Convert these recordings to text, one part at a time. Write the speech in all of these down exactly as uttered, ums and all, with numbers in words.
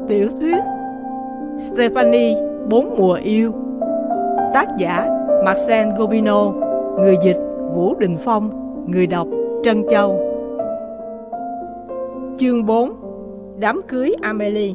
Tiểu thuyết Stephanie Bốn mùa yêu. Tác giả Marcel Gobino. Người dịch Vũ Đình Phong. Người đọc Trân Châu. Chương bốn. Đám cưới Amélie.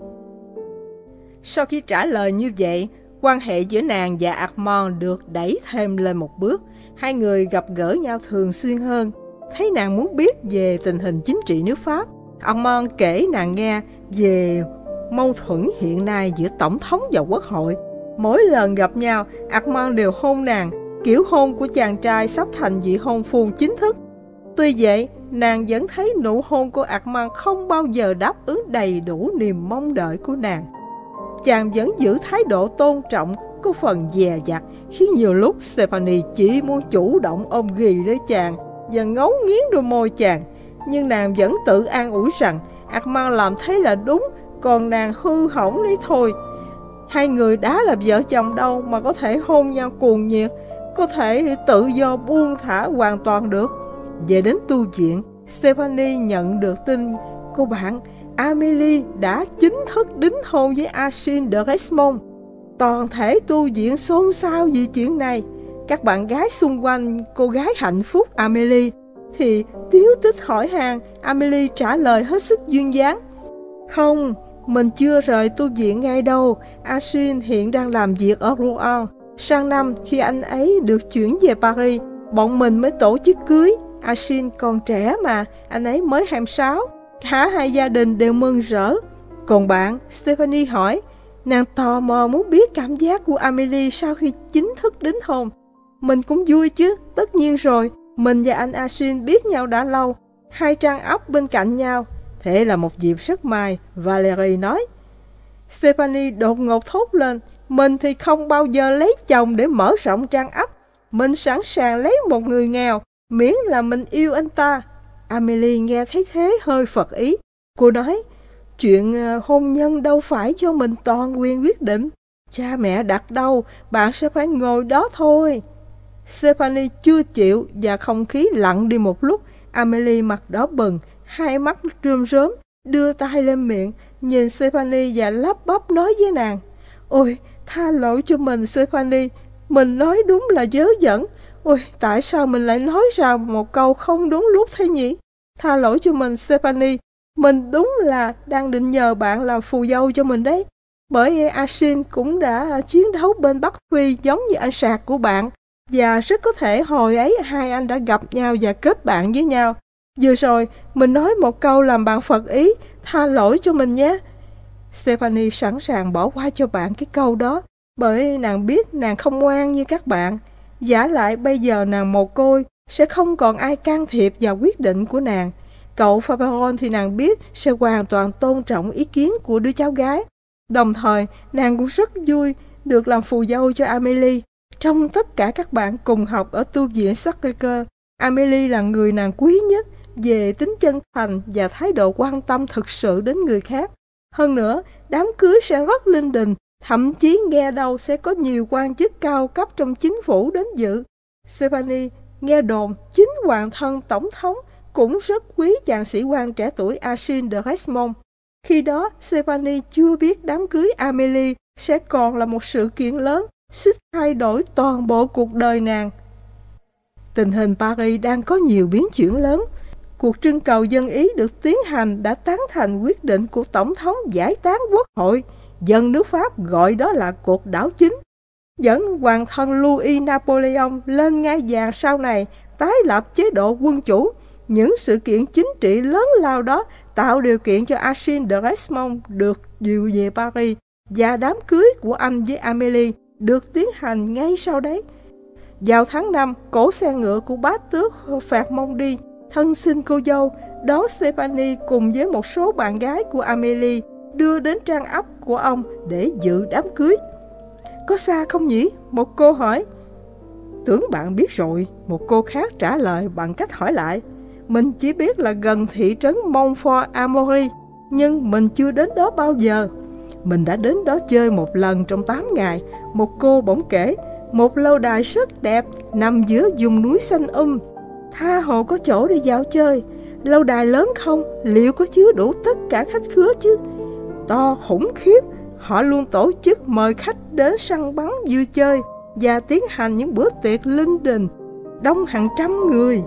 Sau khi trả lời như vậy, quan hệ giữa nàng và Armand được đẩy thêm lên một bước. Hai người gặp gỡ nhau thường xuyên hơn. Thấy nàng muốn biết về tình hình chính trị nước Pháp, Armand kể nàng nghe về mâu thuẫn hiện nay giữa tổng thống và quốc hội. Mỗi lần gặp nhau, Armand đều hôn nàng. Kiểu hôn của chàng trai sắp thành vị hôn phu chính thức. Tuy vậy, nàng vẫn thấy nụ hôn của Armand không bao giờ đáp ứng đầy đủ niềm mong đợi của nàng. Chàng vẫn giữ thái độ tôn trọng, có phần dè dặt, khiến nhiều lúc Stephanie chỉ muốn chủ động ôm ghì lấy chàng và ngấu nghiến đôi môi chàng. Nhưng nàng vẫn tự an ủi rằng Armand làm thế là đúng, còn nàng hư hỏng đấy thôi. Hai người đã là vợ chồng đâu mà có thể hôn nhau cuồng nhiệt, có thể tự do buông thả hoàn toàn được. Về đến tu viện, Stephanie nhận được tin cô bạn Amélie đã chính thức đính hôn với Achille de Resmond. Toàn thể tu viện xôn xao vì chuyện này. Các bạn gái xung quanh cô gái hạnh phúc Amélie thì tíu tích hỏi han. Amélie trả lời hết sức duyên dáng: Không, mình chưa rời tu viện ngay đâu. Achille hiện đang làm việc ở Rouen. Sang năm khi anh ấy được chuyển về Paris, bọn mình mới tổ chức cưới. Achille còn trẻ mà, anh ấy mới hai mươi sáu. Cả hai gia đình đều mừng rỡ. Còn bạn? Stephanie hỏi. Nàng tò mò muốn biết cảm giác của Amélie sau khi chính thức đính hôn. Mình cũng vui chứ, tất nhiên rồi. Mình và anh Achille biết nhau đã lâu, hai trang ấp bên cạnh nhau. Thế là một dịp rất may, Valérie nói. Stephanie đột ngột thốt lên. Mình thì không bao giờ lấy chồng để mở rộng trang ấp. Mình sẵn sàng lấy một người nghèo, miễn là mình yêu anh ta. Amélie nghe thấy thế hơi phật ý. Cô nói, chuyện hôn nhân đâu phải do mình toàn quyền quyết định. Cha mẹ đặt đâu, bạn sẽ phải ngồi đó thôi. Stephanie chưa chịu và không khí lặng đi một lúc. Amélie mặt đỏ bừng, hai mắt rơm rớm, đưa tay lên miệng, nhìn Stephanie và lắp bắp nói với nàng. Ôi, tha lỗi cho mình Stephanie, mình nói đúng là dớ dẫn. Ôi, tại sao mình lại nói ra một câu không đúng lúc thế nhỉ? Tha lỗi cho mình Stephanie, mình đúng là đang định nhờ bạn làm phù dâu cho mình đấy. Bởi Achille cũng đã chiến đấu bên Bắc Phi giống như anh sạc của bạn. Và rất có thể hồi ấy hai anh đã gặp nhau và kết bạn với nhau. Vừa rồi, mình nói một câu làm bạn phật ý, tha lỗi cho mình nhé. Stephanie sẵn sàng bỏ qua cho bạn cái câu đó, bởi nàng biết nàng không ngoan như các bạn. Giả lại bây giờ nàng mồ côi, sẽ không còn ai can thiệp vào quyết định của nàng. Cậu Fabaron thì nàng biết sẽ hoàn toàn tôn trọng ý kiến của đứa cháu gái. Đồng thời, nàng cũng rất vui được làm phù dâu cho Amélie. Trong tất cả các bạn cùng học ở tu viện Sacré-Cœur, Amélie là người nàng quý nhất về tính chân thành và thái độ quan tâm thực sự đến người khác. Hơn nữa, đám cưới sẽ rất linh đình, thậm chí nghe đâu sẽ có nhiều quan chức cao cấp trong chính phủ đến dự. Stephanie nghe đồn chính hoàng thân tổng thống cũng rất quý chàng sĩ quan trẻ tuổi Achille de Resmond. Khi đó, Stephanie chưa biết đám cưới Amélie sẽ còn là một sự kiện lớn, suýt thay đổi toàn bộ cuộc đời nàng. Tình hình Paris đang có nhiều biến chuyển lớn. Cuộc trưng cầu dân ý được tiến hành đã tán thành quyết định của Tổng thống giải tán quốc hội. Dân nước Pháp gọi đó là cuộc đảo chính. Dẫn hoàng thân Louis Napoleon lên ngai vàng sau này, tái lập chế độ quân chủ. Những sự kiện chính trị lớn lao đó tạo điều kiện cho Achille de Resmond được điều về Paris, và đám cưới của anh với Amélie được tiến hành ngay sau đấy. Vào tháng năm, cỗ xe ngựa của bá tước Phạt Mông đi, thân sinh cô dâu, đón Stephanie cùng với một số bạn gái của Amélie đưa đến trang ấp của ông để dự đám cưới. Có xa không nhỉ? Một cô hỏi. Tưởng bạn biết rồi, một cô khác trả lời bằng cách hỏi lại. Mình chỉ biết là gần thị trấn Montfort-Amaury, nhưng mình chưa đến đó bao giờ. Mình đã đến đó chơi một lần trong tám ngày. Một cô bỗng kể, một lâu đài rất đẹp nằm giữa vùng núi xanh um. Tha hồ có chỗ để dạo chơi. Lâu đài lớn không? Liệu có chứa đủ tất cả khách khứa chứ? to khủng khiếp. Họ luôn tổ chức mời khách đến săn bắn vui chơi và tiến hành những bữa tiệc linh đình, đông hàng trăm người.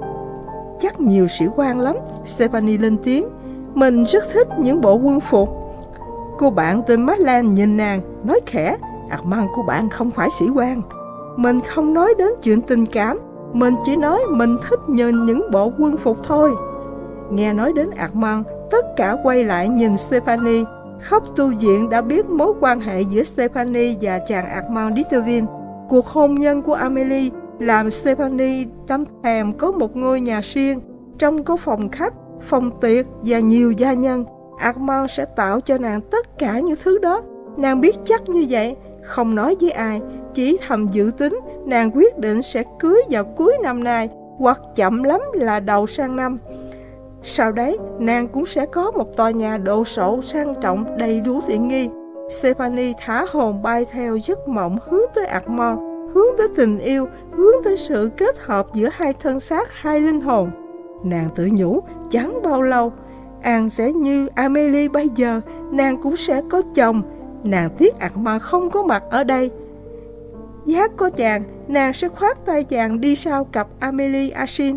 Chắc nhiều sĩ quan lắm, Stephanie lên tiếng. Mình rất thích những bộ quân phục. Cô bạn tên Madeleine nhìn nàng, nói khẽ, Armand của bạn không phải sĩ quan. Mình không nói đến chuyện tình cảm, mình chỉ nói mình thích nhìn những bộ quân phục thôi. Nghe nói đến Armand, tất cả quay lại nhìn Stephanie. Khắp tu viện đã biết mối quan hệ giữa Stephanie và chàng Armand Ditterville. Cuộc hôn nhân của Amélie làm Stephanie đắm thèm có một ngôi nhà riêng, trong có phòng khách, phòng tiệc và nhiều gia nhân. Armand sẽ tạo cho nàng tất cả những thứ đó. Nàng biết chắc như vậy, không nói với ai, chỉ thầm dự tính nàng quyết định sẽ cưới vào cuối năm nay, hoặc chậm lắm là đầu sang năm. Sau đấy, nàng cũng sẽ có một tòa nhà đồ sộ sang trọng đầy đủ tiện nghi. Stephanie thả hồn bay theo giấc mộng, hướng tới Armand, hướng tới tình yêu, hướng tới sự kết hợp giữa hai thân xác, hai linh hồn. Nàng tự nhủ, chẳng bao lâu, An sẽ như Amélie bây giờ, nàng cũng sẽ có chồng. Nàng tiếc Armand không có mặt ở đây. Giác có chàng, nàng sẽ khoác tay chàng đi sau cặp Amélie Achille.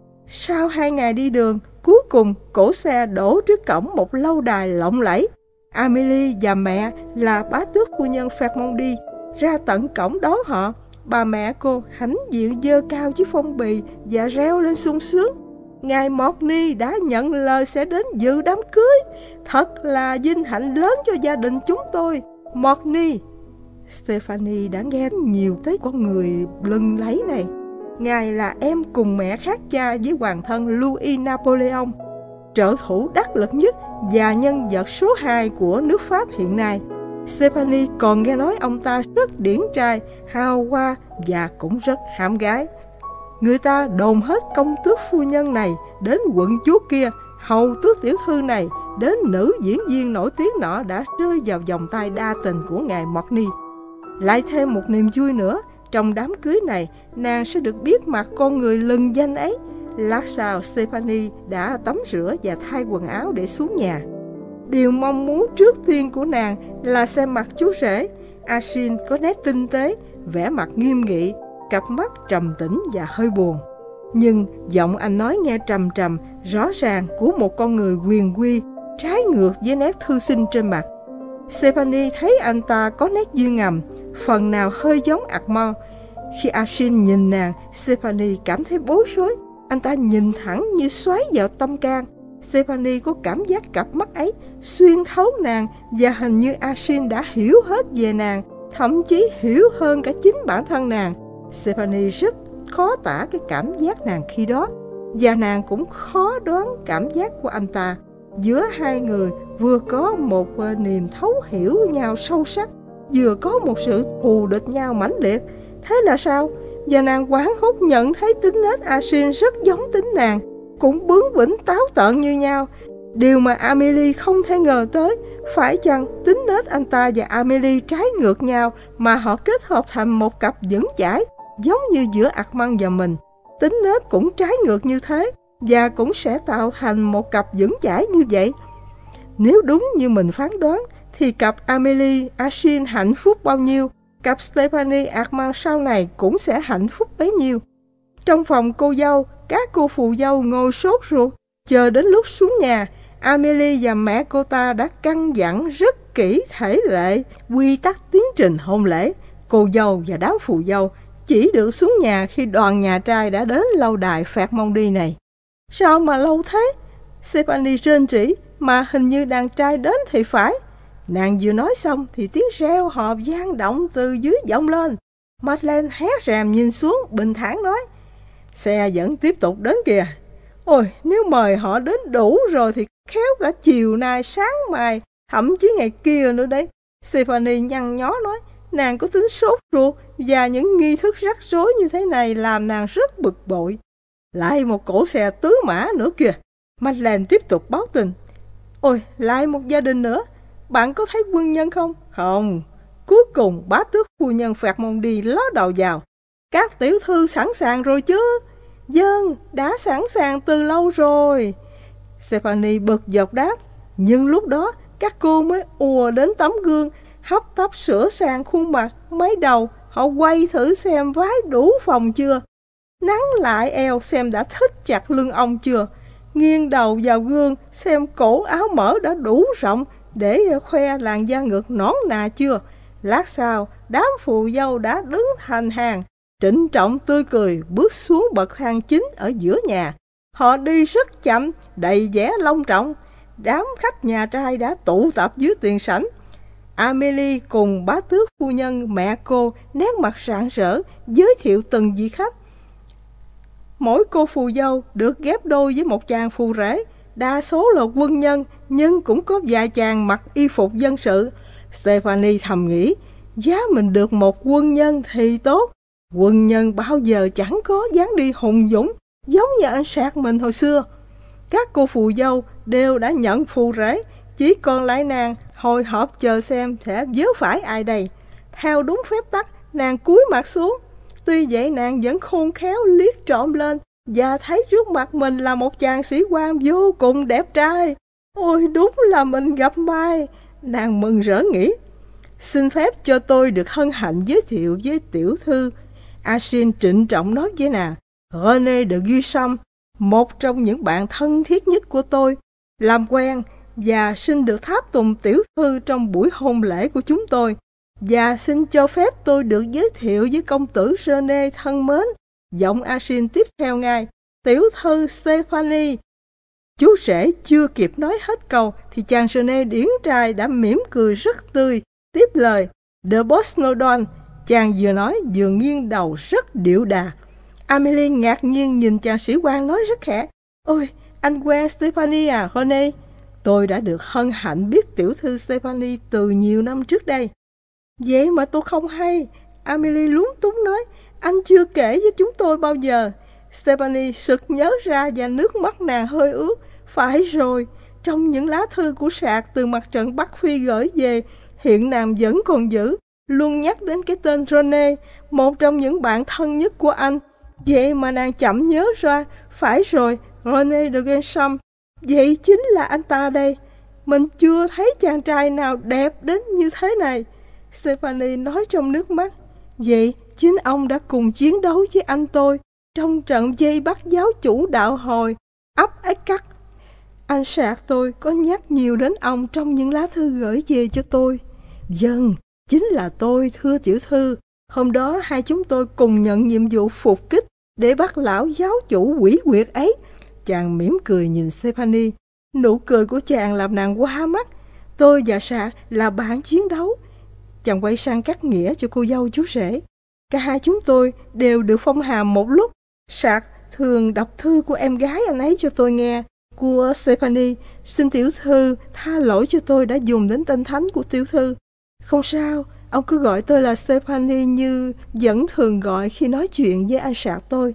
Sau hai ngày đi đường, cuối cùng cỗ xe đổ trước cổng một lâu đài lộng lẫy. Amélie và mẹ là bá tước phu nhân Fermondi ra tận cổng đón họ. Bà mẹ cô hãnh diện giơ cao chiếc phong bì và reo lên sung sướng. Ngài Morny đã nhận lời sẽ đến dự đám cưới. Thật là vinh hạnh lớn cho gia đình chúng tôi, Morny. Stephanie đã nghe nhiều tới con người lừng lẫy này. Ngài là em cùng mẹ khác cha với hoàng thân Louis Napoleon, trợ thủ đắc lực nhất và nhân vật số hai của nước Pháp hiện nay. Stephanie còn nghe nói ông ta rất điển trai, hào hoa và cũng rất hãm gái. Người ta đồn hết công tước phu nhân này đến quận chúa kia, hầu tước tiểu thư này đến nữ diễn viên nổi tiếng nọ đã rơi vào vòng tay đa tình của ngài Morny. Lại thêm một niềm vui nữa, trong đám cưới này, nàng sẽ được biết mặt con người lừng danh ấy. Lát sau, Stephanie đã tắm rửa và thay quần áo để xuống nhà. Điều mong muốn trước tiên của nàng là xem mặt chú rể. Achille có nét tinh tế, vẻ mặt nghiêm nghị, cặp mắt trầm tĩnh và hơi buồn. Nhưng giọng anh nói nghe trầm trầm, rõ ràng của một con người quyền quy, trái ngược với nét thư sinh trên mặt. Stephanie thấy anh ta có nét duyên ngầm, phần nào hơi giống Armand. Khi Achille nhìn nàng, Stephanie cảm thấy bối rối. Anh ta nhìn thẳng như xoáy vào tâm can. Stephanie có cảm giác cặp mắt ấy xuyên thấu nàng, và hình như Achille đã hiểu hết về nàng, thậm chí hiểu hơn cả chính bản thân nàng. Stephanie rất khó tả cái cảm giác nàng khi đó, và nàng cũng khó đoán cảm giác của anh ta. Giữa hai người vừa có một niềm thấu hiểu nhau sâu sắc, vừa có một sự thù địch nhau mãnh liệt. Thế là sao? Và nàng hoảng hốt nhận thấy tính nết Achille rất giống tính nàng, cũng bướng bỉnh táo tợn như nhau. Điều mà Amélie không thể ngờ tới, phải chăng tính nết anh ta và Amélie trái ngược nhau mà họ kết hợp thành một cặp vững chãi, giống như giữa Armand và mình. Tính nết cũng trái ngược như thế, và cũng sẽ tạo thành một cặp vững chãi như vậy. Nếu đúng như mình phán đoán, thì cặp Amélie Achille hạnh phúc bao nhiêu, cặp Stephanie Armand sau này cũng sẽ hạnh phúc bấy nhiêu. Trong phòng cô dâu, các cô phụ dâu ngồi sốt ruột, chờ đến lúc xuống nhà. Amélie và mẹ cô ta đã căn dặn rất kỹ thể lệ, quy tắc tiến trình hôn lễ. Cô dâu và đám phụ dâu chỉ được xuống nhà khi đoàn nhà trai đã đến lâu đài Fermondi này. Sao mà lâu thế? Stephanie rên rỉ, mà hình như đàn trai đến thì phải. Nàng vừa nói xong thì tiếng reo hò vang động từ dưới vọng lên. Madeleine hé rèm nhìn xuống, bình thản nói, xe vẫn tiếp tục đến kìa. Ôi, nếu mời họ đến đủ rồi thì khéo cả chiều nay, sáng mai, thậm chí ngày kia nữa đấy. Stephanie nhăn nhó nói, nàng có tính sốt ruột, và những nghi thức rắc rối như thế này làm nàng rất bực bội. Lại một cỗ xe tứ mã nữa kìa. Madeleine tiếp tục báo tin. Ôi, lại một gia đình nữa. Bạn có thấy quân nhân không? Không. Cuối cùng bá tước phu nhân Fermondi ló đầu vào. Các tiểu thư sẵn sàng rồi chứ? Vâng, đã sẵn sàng từ lâu rồi. Stephanie bực dọc đáp. Nhưng lúc đó các cô mới ùa đến tấm gương, hấp tấp sửa sang khuôn mặt, mấy đầu. Họ quay thử xem vái đủ phòng chưa, nắn lại eo xem đã thít chặt lưng ông chưa, nghiêng đầu vào gương xem cổ áo mở đã đủ rộng để khoe làn da ngực nõn nà chưa. Lát sau, đám phù dâu đã đứng thành hàng, trịnh trọng tươi cười bước xuống bậc thang chính ở giữa nhà. Họ đi rất chậm, đầy vẻ long trọng. Đám khách nhà trai đã tụ tập dưới tiền sảnh. Amélie cùng bá tước phu nhân mẹ cô nét mặt rạng rỡ giới thiệu từng vị khách. Mỗi cô phù dâu được ghép đôi với một chàng phù rể, đa số là quân nhân, nhưng cũng có vài chàng mặc y phục dân sự. Stephanie thầm nghĩ, giá mình được một quân nhân thì tốt. Quân nhân bao giờ chẳng có dáng đi hùng dũng, giống như anh Sạc mình hồi xưa. Các cô phù dâu đều đã nhận phù rể, chỉ còn lại nàng hồi hộp chờ xem sẽ vớ phải ai đây. Theo đúng phép tắc, nàng cúi mặt xuống. Tuy vậy nàng vẫn khôn khéo liếc trộm lên và thấy trước mặt mình là một chàng sĩ quan vô cùng đẹp trai. Ôi, đúng là mình gặp may. Nàng mừng rỡ nghĩ, xin phép cho tôi được hân hạnh giới thiệu với tiểu thư. Achille trịnh trọng nói với nàng, René de Guicham, một trong những bạn thân thiết nhất của tôi, làm quen và xin được tháp tùng tiểu thư trong buổi hôn lễ của chúng tôi. Và xin cho phép tôi được giới thiệu với công tử René thân mến. Giọng Achille tiếp theo ngay, tiểu thư Stephanie. Chú rể chưa kịp nói hết câu thì chàng René điển trai đã mỉm cười rất tươi, tiếp lời, de Bosnodon. Chàng vừa nói vừa nghiêng đầu rất điệu đà. Amélie ngạc nhiên nhìn chàng sĩ quan nói rất khẽ, ôi, anh quen Stephanie à, René? Tôi đã được hân hạnh biết tiểu thư Stephanie từ nhiều năm trước đây. Vậy mà tôi không hay. Amélie lúng túng nói, anh chưa kể với chúng tôi bao giờ. Stephanie sực nhớ ra và nước mắt nàng hơi ướt. Phải rồi, trong những lá thư của Sạc từ mặt trận Bắc Phi gửi về, hiện nàng vẫn còn giữ, luôn nhắc đến cái tên René, một trong những bạn thân nhất của anh. Vậy mà nàng chậm nhớ ra. Phải rồi, René de Guicham, vậy chính là anh ta đây. Mình chưa thấy chàng trai nào đẹp đến như thế này. Stephanie nói trong nước mắt, vậy chính ông đã cùng chiến đấu với anh tôi trong trận vây bắt giáo chủ đạo hồi ấp Ếch Cắt. Anh Sạc tôi có nhắc nhiều đến ông trong những lá thư gửi về cho tôi. Vâng, chính là tôi, thưa tiểu thư. Hôm đó hai chúng tôi cùng nhận nhiệm vụ phục kích để bắt lão giáo chủ quỷ quyệt ấy. Chàng mỉm cười nhìn Stephanie. Nụ cười của chàng làm nàng hoa mắt. Tôi và Sạc là bạn chiến đấu. Chàng quay sang cắt nghĩa cho cô dâu chú rể. Cả hai chúng tôi đều được phong hàm một lúc. Sạc thường đọc thư của em gái anh ấy cho tôi nghe. Của Stephanie, xin tiểu thư tha lỗi cho tôi đã dùng đến tên thánh của tiểu thư. Không sao, ông cứ gọi tôi là Stephanie như vẫn thường gọi khi nói chuyện với anh Sạc tôi.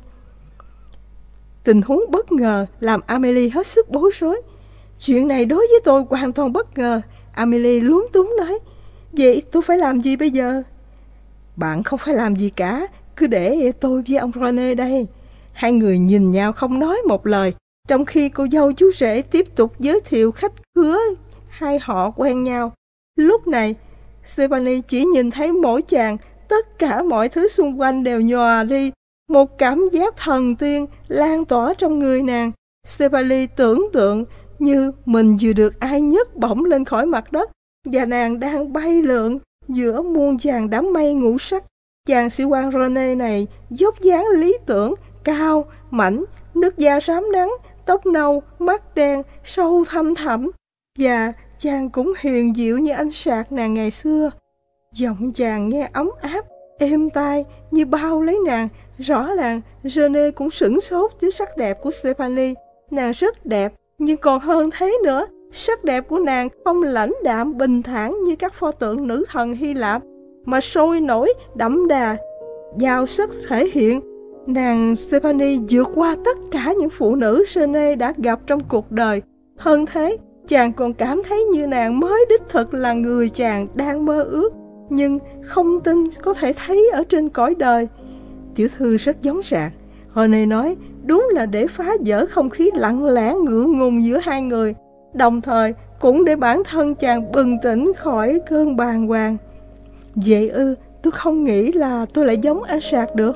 Tình huống bất ngờ làm Amélie hết sức bối rối. Chuyện này đối với tôi hoàn toàn bất ngờ. Amélie lúng túng nói, vậy tôi phải làm gì bây giờ? Bạn không phải làm gì cả, cứ để tôi với ông René đây. Hai người nhìn nhau không nói một lời, trong khi cô dâu chú rể tiếp tục giới thiệu khách khứa hai họ quen nhau. Lúc này, Stephanie chỉ nhìn thấy mỗi chàng, tất cả mọi thứ xung quanh đều nhòa đi. Một cảm giác thần tiên lan tỏa trong người nàng. Stephanie tưởng tượng như mình vừa được ai nhấc bổng lên khỏi mặt đất, và nàng đang bay lượn giữa muôn vàn đám mây ngũ sắc. Chàng sĩ quan René này dốc dáng lý tưởng, cao, mảnh, nước da rám nắng, tóc nâu, mắt đen, sâu thăm thẳm. Và chàng cũng hiền dịu như anh Sạc nàng ngày xưa. Giọng chàng nghe ấm áp, êm tai như bao lấy nàng. Rõ ràng René cũng sửng sốt trước sắc đẹp của Stephanie. Nàng rất đẹp, nhưng còn hơn thế nữa, sắc đẹp của nàng không lãnh đạm bình thản như các pho tượng nữ thần Hy Lạp, mà sôi nổi, đậm đà, giàu sức thể hiện. Nàng Stephanie vượt qua tất cả những phụ nữ René đã gặp trong cuộc đời. Hơn thế, chàng còn cảm thấy như nàng mới đích thực là người chàng đang mơ ước, nhưng không tin có thể thấy ở trên cõi đời. Tiểu thư rất giống Sạc. René nói, đúng là để phá vỡ không khí lặng lẽ ngượng ngùng giữa hai người. đồng thời cũng để bản thân chàng bừng tỉnh khỏi cơn bàng hoàng. Vậy ư, tôi không nghĩ là tôi lại giống anh Sạc được.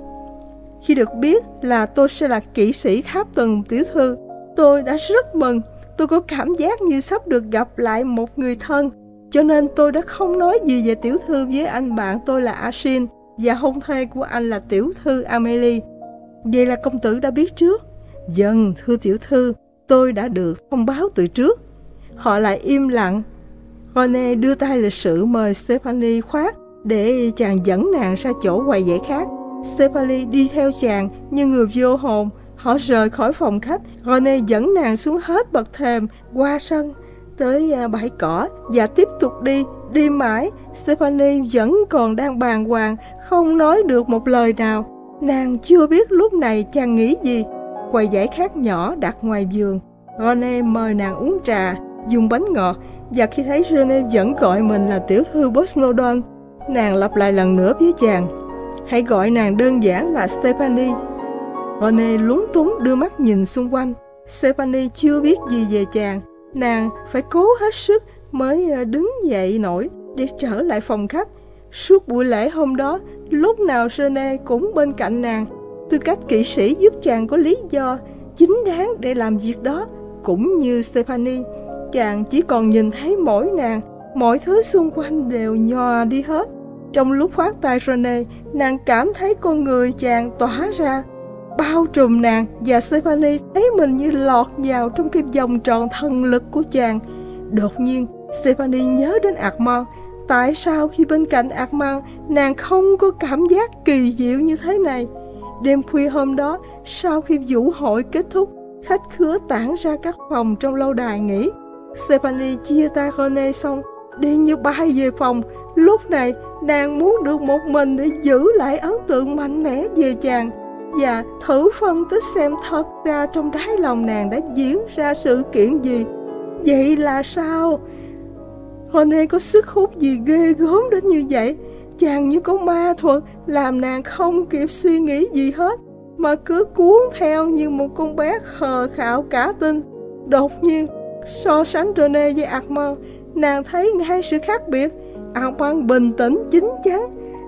Khi được biết là tôi sẽ là kỹ sĩ tháp tùng tiểu thư, tôi đã rất mừng. Tôi có cảm giác như sắp được gặp lại một người thân, cho nên tôi đã không nói gì về tiểu thư với anh bạn tôi là Ashin và hôn thê của anh là tiểu thư Amelie. Vậy là công tử đã biết trước? Vâng, thưa tiểu thư, tôi đã được thông báo từ trước. Họ lại im lặng. Rene đưa tay lịch sự mời Stephanie khoác để chàng dẫn nàng ra chỗ quầy dãy khác. Stephanie đi theo chàng như người vô hồn. Họ rời khỏi phòng khách. Rene dẫn nàng xuống hết bậc thềm, qua sân, tới bãi cỏ và tiếp tục đi, đi mãi. Stephanie vẫn còn đang bàng hoàng, không nói được một lời nào. Nàng chưa biết lúc này chàng nghĩ gì. Quầy dãy khác nhỏ đặt ngoài vườn. Rene mời nàng uống trà, dùng bánh ngọt, và khi thấy Rene vẫn gọi mình là tiểu thư Bosnodon, nàng lặp lại lần nữa với chàng: hãy gọi nàng đơn giản là Stephanie. Rene lúng túng đưa mắt nhìn xung quanh. Stephanie chưa biết gì về chàng. Nàng phải cố hết sức mới đứng dậy nổi để trở lại phòng khách. Suốt buổi lễ hôm đó, lúc nào Rene cũng bên cạnh nàng. Tư cách kỵ sĩ giúp chàng có lý do chính đáng để làm việc đó. Cũng như Stephanie, chàng chỉ còn nhìn thấy mỗi nàng. Mọi thứ xung quanh đều nhòa đi hết. Trong lúc khoác tay Rene, nàng cảm thấy con người chàng tỏa ra, bao trùm nàng, và Stephanie thấy mình như lọt vào trong cái vòng tròn thần lực của chàng. Đột nhiên, Stephanie nhớ đến Armand. Tại sao khi bên cạnh Armand, nàng không có cảm giác kỳ diệu như thế này? Đêm khuya hôm đó, sau khi vũ hội kết thúc, khách khứa tản ra các phòng trong lâu đài nghỉ. Stephanie chia tay Rene xong, đi như bay về phòng. Lúc này, nàng muốn được một mình để giữ lại ấn tượng mạnh mẽ về chàng, và thử phân tích xem thật ra trong đáy lòng nàng đã diễn ra sự kiện gì. Vậy là sao? Rene có sức hút gì ghê gớm đến như vậy? Chàng như có ma thuật, làm nàng không kịp suy nghĩ gì hết, mà cứ cuốn theo như một con bé khờ khạo cả tin. Đột nhiên, so sánh Rene với Armand, nàng thấy ngay sự khác biệt. Armand bình tĩnh, chín chắn.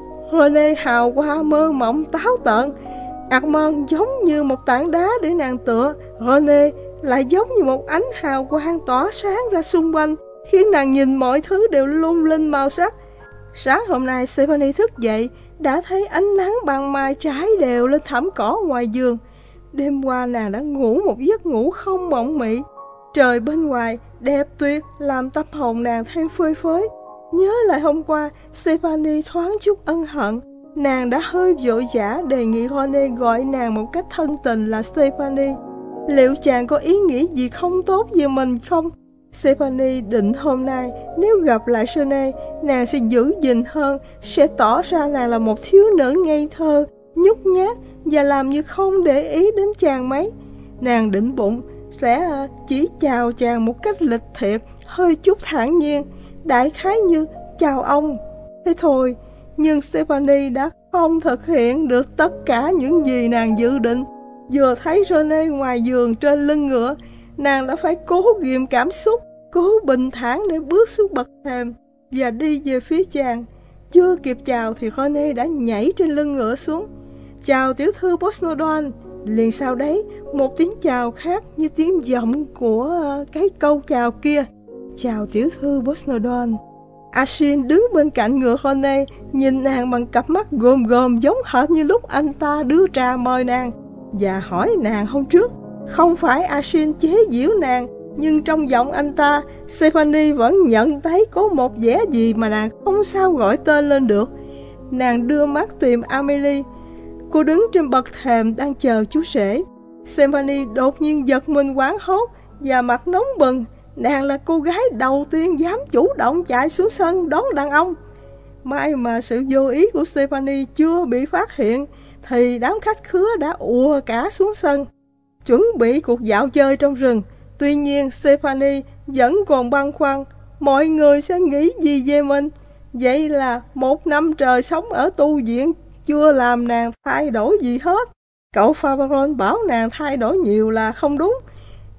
Rene hào hoa mơ mộng, táo tợn. Armand giống như một tảng đá để nàng tựa. Rene lại giống như một ánh hào quang tỏa sáng ra xung quanh, khiến nàng nhìn mọi thứ đều lung linh màu sắc. Sáng hôm nay Stephanie thức dậy, đã thấy ánh nắng ban mai trải đều lên thảm cỏ ngoài vườn. Đêm qua nàng đã ngủ một giấc ngủ không mộng mị. Trời bên ngoài đẹp tuyệt, làm tâm hồn nàng thêm phơi phới. Nhớ lại hôm qua, Stephanie thoáng chút ân hận. Nàng đã hơi vội vã đề nghị Rene gọi nàng một cách thân tình là Stephanie. Liệu chàng có ý nghĩ gì không tốt về mình không? Stephanie định hôm nay nếu gặp lại Rene, nàng sẽ giữ gìn hơn, sẽ tỏ ra nàng là một thiếu nữ ngây thơ, nhút nhát và làm như không để ý đến chàng mấy. Nàng định bụng sẽ chỉ chào chàng một cách lịch thiệp, hơi chút thản nhiên, đại khái như chào ông. Thế thôi, nhưng Stephanie đã không thực hiện được tất cả những gì nàng dự định. Vừa thấy Rene ngoài giường trên lưng ngựa, nàng đã phải cố ghìm cảm xúc, cố bình thản để bước xuống bậc thềm và đi về phía chàng. Chưa kịp chào thì Rene đã nhảy trên lưng ngựa xuống. Chào tiểu thư Bosnodon. Liền sau đấy, một tiếng chào khác như tiếng vọng của cái câu chào kia. Chào tiểu thư Bosnodon. Ashin đứng bên cạnh ngựa Rene, nhìn nàng bằng cặp mắt gồm gồm giống hệt như lúc anh ta đưa trà mời nàng, và hỏi nàng hôm trước. Không phải Ashin chế giễu nàng, nhưng trong giọng anh ta, Stephanie vẫn nhận thấy có một vẻ gì mà nàng không sao gọi tên lên được. Nàng đưa mắt tìm Amelie. Cô đứng trên bậc thềm đang chờ chú rể. Stephanie đột nhiên giật mình hoảng hốt và mặt nóng bừng. Nàng là cô gái đầu tiên dám chủ động chạy xuống sân đón đàn ông. May mà sự vô ý của Stephanie chưa bị phát hiện, thì đám khách khứa đã ùa cả xuống sân, chuẩn bị cuộc dạo chơi trong rừng. Tuy nhiên Stephanie vẫn còn băn khoăn, mọi người sẽ nghĩ gì về mình. Vậy là một năm trời sống ở tu viện chưa làm nàng thay đổi gì hết. Cậu Faveron bảo nàng thay đổi nhiều là không đúng.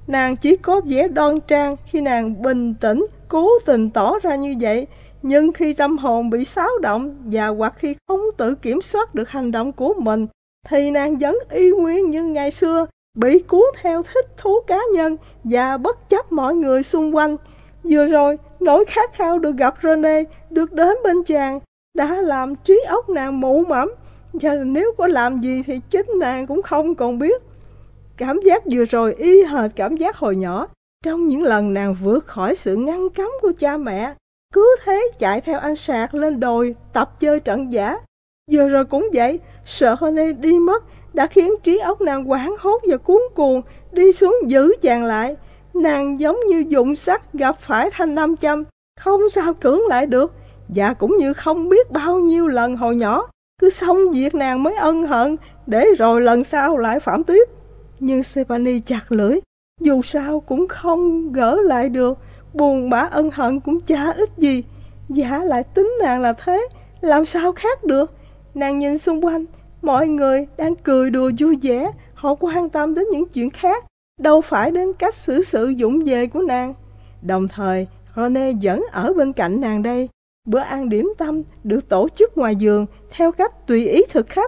Nàng chỉ có vẻ đoan trang khi nàng bình tĩnh, cố tình tỏ ra như vậy. Nhưng khi tâm hồn bị xáo động và hoặc khi không tự kiểm soát được hành động của mình, thì nàng vẫn y nguyên như ngày xưa, bị cuốn theo thích thú cá nhân và bất chấp mọi người xung quanh. Vừa rồi, nỗi khát khao được gặp Rene, được đến bên chàng, đã làm trí óc nàng mụ mẫm, và nếu có làm gì thì chính nàng cũng không còn biết. Cảm giác vừa rồi y hệt cảm giác hồi nhỏ, trong những lần nàng vượt khỏi sự ngăn cấm của cha mẹ, cứ thế chạy theo anh Sạc lên đồi tập chơi trận giả. Vừa rồi cũng vậy, sợ Rene đi mất đã khiến trí óc nàng hoảng hốt và cuống cuồng đi xuống giữ chàng lại. Nàng giống như dụng sắt gặp phải thanh nam châm, không sao cưỡng lại được. Và cũng như không biết bao nhiêu lần hồi nhỏ, cứ xong việc nàng mới ân hận, để rồi lần sau lại phạm tiếp. Nhưng Stephanie chặt lưỡi, dù sao cũng không gỡ lại được, buồn bã ân hận cũng chả ích gì. Giả lại tính nàng là thế, làm sao khác được. Nàng nhìn xung quanh, mọi người đang cười đùa vui vẻ, họ quan tâm đến những chuyện khác, đâu phải đến cách xử sự vụng về của nàng. Đồng thời, Rene vẫn ở bên cạnh nàng đây. Bữa ăn điểm tâm được tổ chức ngoài vườn theo cách tùy ý thực khách.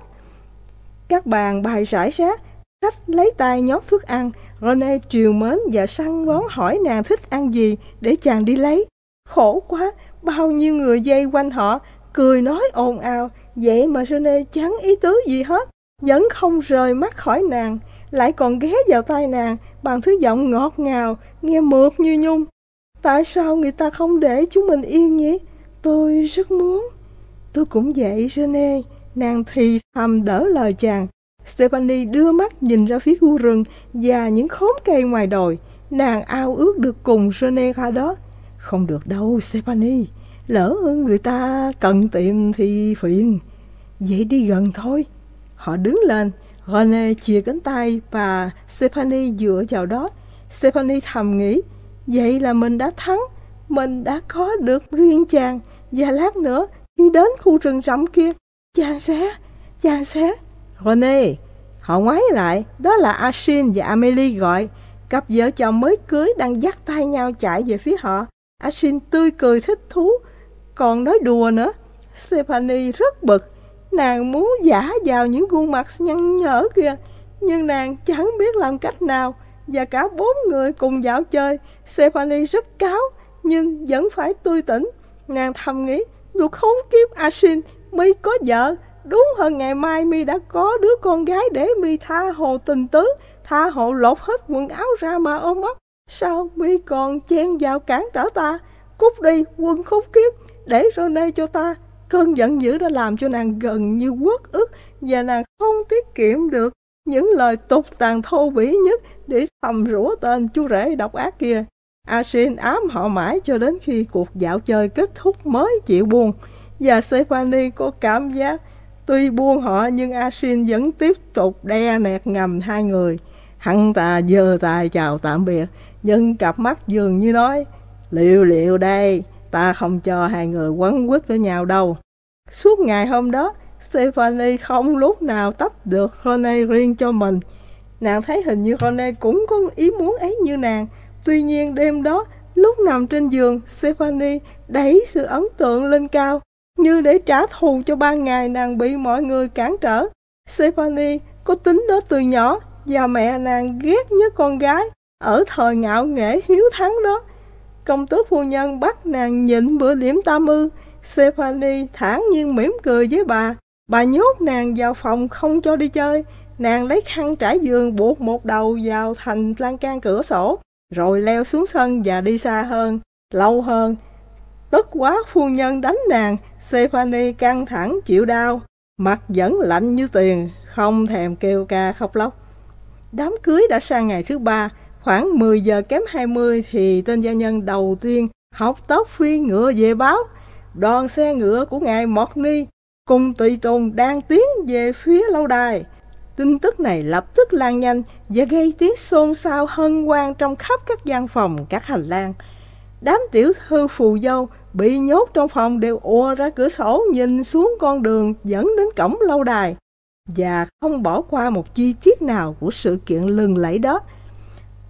Các bàn bày rải rác, khách lấy tay nhót thức ăn. Rene trìu mến và săn đón hỏi nàng thích ăn gì để chàng đi lấy. Khổ quá, bao nhiêu người vây quanh họ, cười nói ồn ào, vậy mà Rene chẳng ý tứ gì hết, vẫn không rời mắt khỏi nàng, lại còn ghé vào tai nàng bằng thứ giọng ngọt ngào, nghe mượt như nhung. Tại sao người ta không để chúng mình yên nhỉ? Tôi rất muốn. Tôi cũng vậy, Rene, nàng thì thầm đỡ lời chàng. Stephanie đưa mắt nhìn ra phía khu rừng và những khóm cây ngoài đồi. Nàng ao ước được cùng Rene ra đó. Không được đâu, Stephanie. Lỡ người ta cần tìm thì phiền. Vậy đi gần thôi. Họ đứng lên. Rene chìa cánh tay và Stephanie dựa vào đó. Stephanie thầm nghĩ, vậy là mình đã thắng. Mình đã có được riêng chàng. Và lát nữa, khi đến khu rừng rậm kia, chàng sẽ, chàng sẽ... Rene, họ ngoái lại, đó là Ashley và Amélie gọi. Cặp vợ chồng mới cưới đang dắt tay nhau chạy về phía họ. Ashley tươi cười thích thú, còn nói đùa nữa. Stephanie rất bực. Nàng muốn giả vào những gương mặt nhăn nhở kia, nhưng nàng chẳng biết làm cách nào. Và cả bốn người cùng dạo chơi. Stephanie rất cáu, nhưng vẫn phải tươi tỉnh. Nàng thầm nghĩ, được khốn kiếp Ashley, mi có vợ. Đúng hơn ngày mai mi đã có đứa con gái để mi tha hồ tình tứ, tha hồ lột hết quần áo ra mà ôm ấp. Sao mi còn chen vào cản trở ta? Cút đi, quân khốn kiếp, để Rene cho ta. Cơn giận dữ đã làm cho nàng gần như uất ức, và nàng không tiết kiệm được những lời tục tàn thô bỉ nhất để thầm rủa tên chú rể độc ác kia. Ashley ám họ mãi cho đến khi cuộc dạo chơi kết thúc mới chịu buông. Và Stephanie có cảm giác tuy buông họ nhưng Ashley vẫn tiếp tục đe nẹt ngầm hai người. Hắn ta giơ tay chào tạm biệt, nhưng cặp mắt dường như nói, liệu liệu đây, ta không cho hai người quấn quýt với nhau đâu. Suốt ngày hôm đó, Stephanie không lúc nào tách được Rene riêng cho mình. Nàng thấy hình như Rene cũng có ý muốn ấy như nàng. Tuy nhiên đêm đó, lúc nằm trên giường, Stephanie đẩy sự ấn tượng lên cao, như để trả thù cho ban ngày nàng bị mọi người cản trở. Stephanie có tính đó từ nhỏ, và mẹ nàng ghét nhất con gái ở thời ngạo nghễ hiếu thắng đó. Công tước phu nhân bắt nàng nhịn bữa điểm tam ư. Stephanie thản nhiên mỉm cười với bà. Bà nhốt nàng vào phòng không cho đi chơi. Nàng lấy khăn trải giường buộc một đầu vào thành lan can cửa sổ, rồi leo xuống sân và đi xa hơn, lâu hơn. Tức quá phu nhân đánh nàng. Stephanie căng thẳng chịu đau, mặt vẫn lạnh như tiền, không thèm kêu ca khóc lóc. Đám cưới đã sang ngày thứ ba. Khoảng mười giờ kém hai mươi thì tên gia nhân đầu tiên học tốc phi ngựa về báo. Đoàn xe ngựa của ngài Mortny cùng tùy tùng đang tiến về phía lâu đài. Tin tức này lập tức lan nhanh và gây tiếng xôn xao hân hoan trong khắp các gian phòng, các hành lang. Đám tiểu thư phù dâu bị nhốt trong phòng đều ùa ra cửa sổ nhìn xuống con đường dẫn đến cổng lâu đài, và không bỏ qua một chi tiết nào của sự kiện lừng lẫy đó.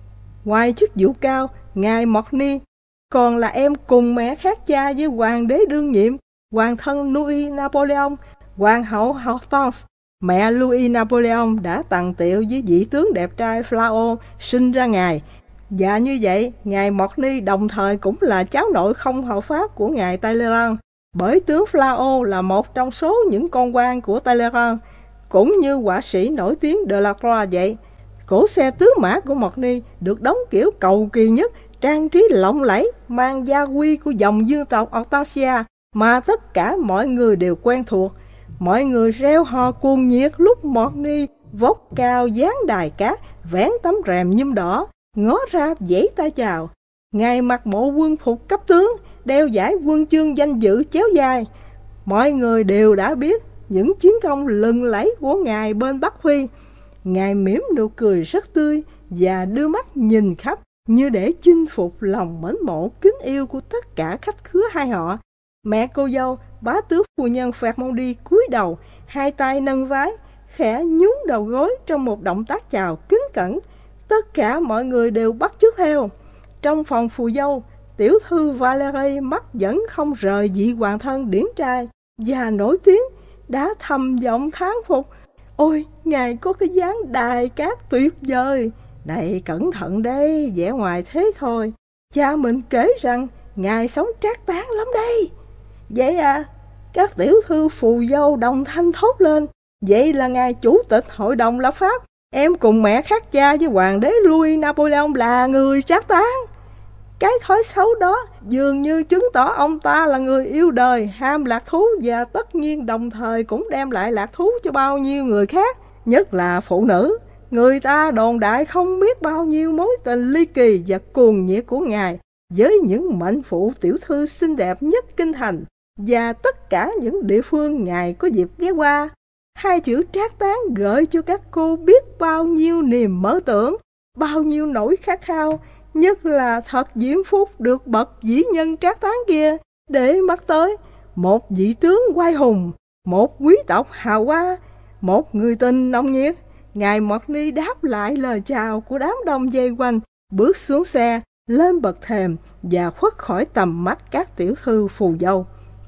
Ngoài chức vụ cao, ngài Morny còn là em cùng mẹ khác cha với hoàng đế đương nhiệm, hoàng thân Louis Napoleon, hoàng hậu Hortense. Mẹ Louis Napoleon đã tằng tiệu với vị tướng đẹp trai Flau sinh ra ngài. Và như vậy, ngài Morny đồng thời cũng là cháu nội không hợp pháp của ngài Talleyrand, bởi tướng Flau là một trong số những con quan của Talleyrand, cũng như họa sĩ nổi tiếng Delacroix vậy. Cỗ xe tứ mã của Morny được đóng kiểu cầu kỳ nhất, trang trí lộng lẫy, mang gia quy của dòng dương tộc Hortensia mà tất cả mọi người đều quen thuộc. Mọi người reo hò cuồng nhiệt lúc Morny vóc cao dáng đài cát, vén tấm rèm nhung đỏ, ngó ra vẫy tay chào. Ngài mặc bộ quân phục cấp tướng, đeo giải quân chương danh dự chéo vai. Mọi người đều đã biết những chiến công lừng lẫy của ngài bên Bắc Phi. Ngài mỉm nụ cười rất tươi và đưa mắt nhìn khắp như để chinh phục lòng mến mộ kính yêu của tất cả khách khứa hai họ. Mẹ cô dâu, bá tước phu nhân Vermondy cúi đầu, hai tay nâng vái, khẽ nhún đầu gối trong một động tác chào kính cẩn. Tất cả mọi người đều bắt chước theo. Trong phòng phù dâu, tiểu thư Valerie mắt vẫn không rời vị hoàng thân điển trai và nổi tiếng, đã thầm giọng thán phục: ôi, ngài có cái dáng đài cát tuyệt vời. Này, cẩn thận đây, vẻ ngoài thế thôi. Cha mình kể rằng ngài sống trác tán lắm đây. Vậy à? Các tiểu thư phù dâu đồng thanh thốt lên. Vậy là ngài chủ tịch hội đồng lập pháp, em cùng mẹ khác cha với hoàng đế Louis Napoleon là người trác tán. Cái thói xấu đó dường như chứng tỏ ông ta là người yêu đời, ham lạc thú, và tất nhiên đồng thời cũng đem lại lạc thú cho bao nhiêu người khác, nhất là phụ nữ. Người ta đồn đại không biết bao nhiêu mối tình ly kỳ và cuồng nhiệt của ngài với những mệnh phụ tiểu thư xinh đẹp nhất kinh thành và tất cả những địa phương ngài có dịp ghé qua. Hai chữ trác tán gợi cho các cô biết bao nhiêu niềm mơ tưởng, bao nhiêu nỗi khát khao, nhất là thật diễm phúc được bậc vĩ nhân trác tán kia để mắt tới. Một vị tướng oai hùng, một quý tộc hào hoa, một người tình nồng nhiệt. Ngài Morny đáp lại lời chào của đám đông vây quanh, bước xuống xe, lên bậc thềm và khuất khỏi tầm mắt các tiểu thư phù dâu.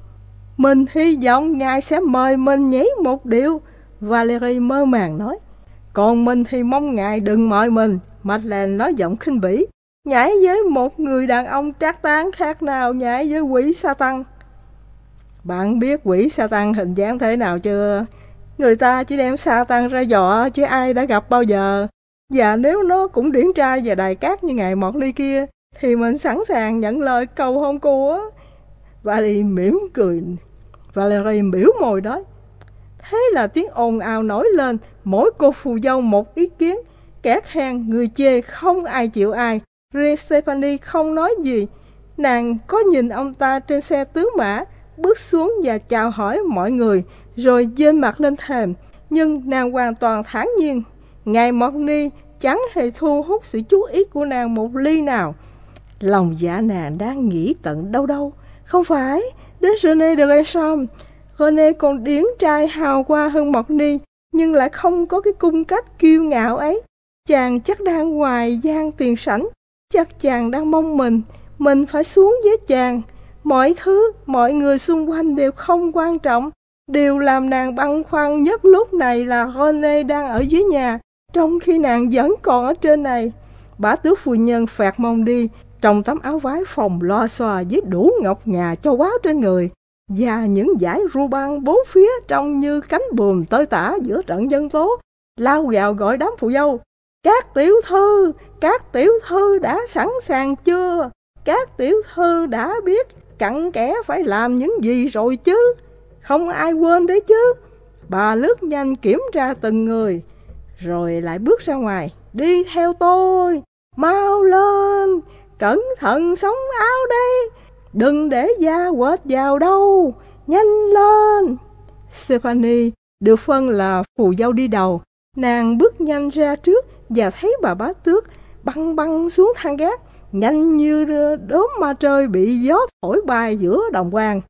Mình hy vọng ngài sẽ mời mình nhảy một điệu, Valerie mơ màng nói. Còn mình thì mong ngài đừng mời mình, Madeleine nói giọng khinh bỉ. Nhảy với một người đàn ông trác tán khác nào nhảy với quỷ Satan. Bạn biết quỷ Satan hình dáng thế nào chưa? Người ta chỉ đem Satan ra dọa chứ ai đã gặp bao giờ. Và nếu nó cũng điển trai và đài cát như ngài Morny kia thì mình sẵn sàng nhận lời cầu hôn cô á. Valerie mỉm cười. Valerie biểu môi nói. Thế là tiếng ồn ào nổi lên, mỗi cô phù dâu một ý kiến. Kẻ khen, người chê, không ai chịu ai. Riêng Stephanie không nói gì. Nàng có nhìn ông ta trên xe tứ mã, bước xuống và chào hỏi mọi người, rồi dên mặt lên thềm. Nhưng nàng hoàn toàn thản nhiên. Ngài Morny chẳng hề thu hút sự chú ý của nàng một ly nào. Lòng dạ nàng đang nghĩ tận đâu đâu. Không phải, đến René de Gershom. René còn điển trai hào hoa hơn Morny, nhưng lại không có cái cung cách kiêu ngạo ấy. Chàng chắc đang ngoài gian tiền sảnh. Chắc chàng đang mong mình, mình phải xuống với chàng. Mọi thứ, mọi người xung quanh đều không quan trọng. Điều làm nàng băn khoăn nhất lúc này là René đang ở dưới nhà, trong khi nàng vẫn còn ở trên này. Bá tước phu nhân Vermondy trong tấm áo vái phồng lo xòa với đủ ngọc ngà châu báu trên người, và những dải ruban bốn phía trông như cánh buồm tơi tả giữa trận dân tố, lao gào gọi đám phụ dâu. Các tiểu thư, các tiểu thư đã sẵn sàng chưa? Các tiểu thư đã biết cặn kẽ phải làm những gì rồi chứ? Không ai quên đấy chứ? Bà lướt nhanh kiểm tra từng người, rồi lại bước ra ngoài. Đi theo tôi, mau lên, cẩn thận sống áo đây, đừng để da quệt vào đâu, nhanh lên. Stephanie được phân là phù dâu đi đầu. Nàng bước nhanh ra trước và thấy bà bá tước băng băng xuống thang gác, nhanh như đốm ma trời bị gió thổi bay giữa đồng quang.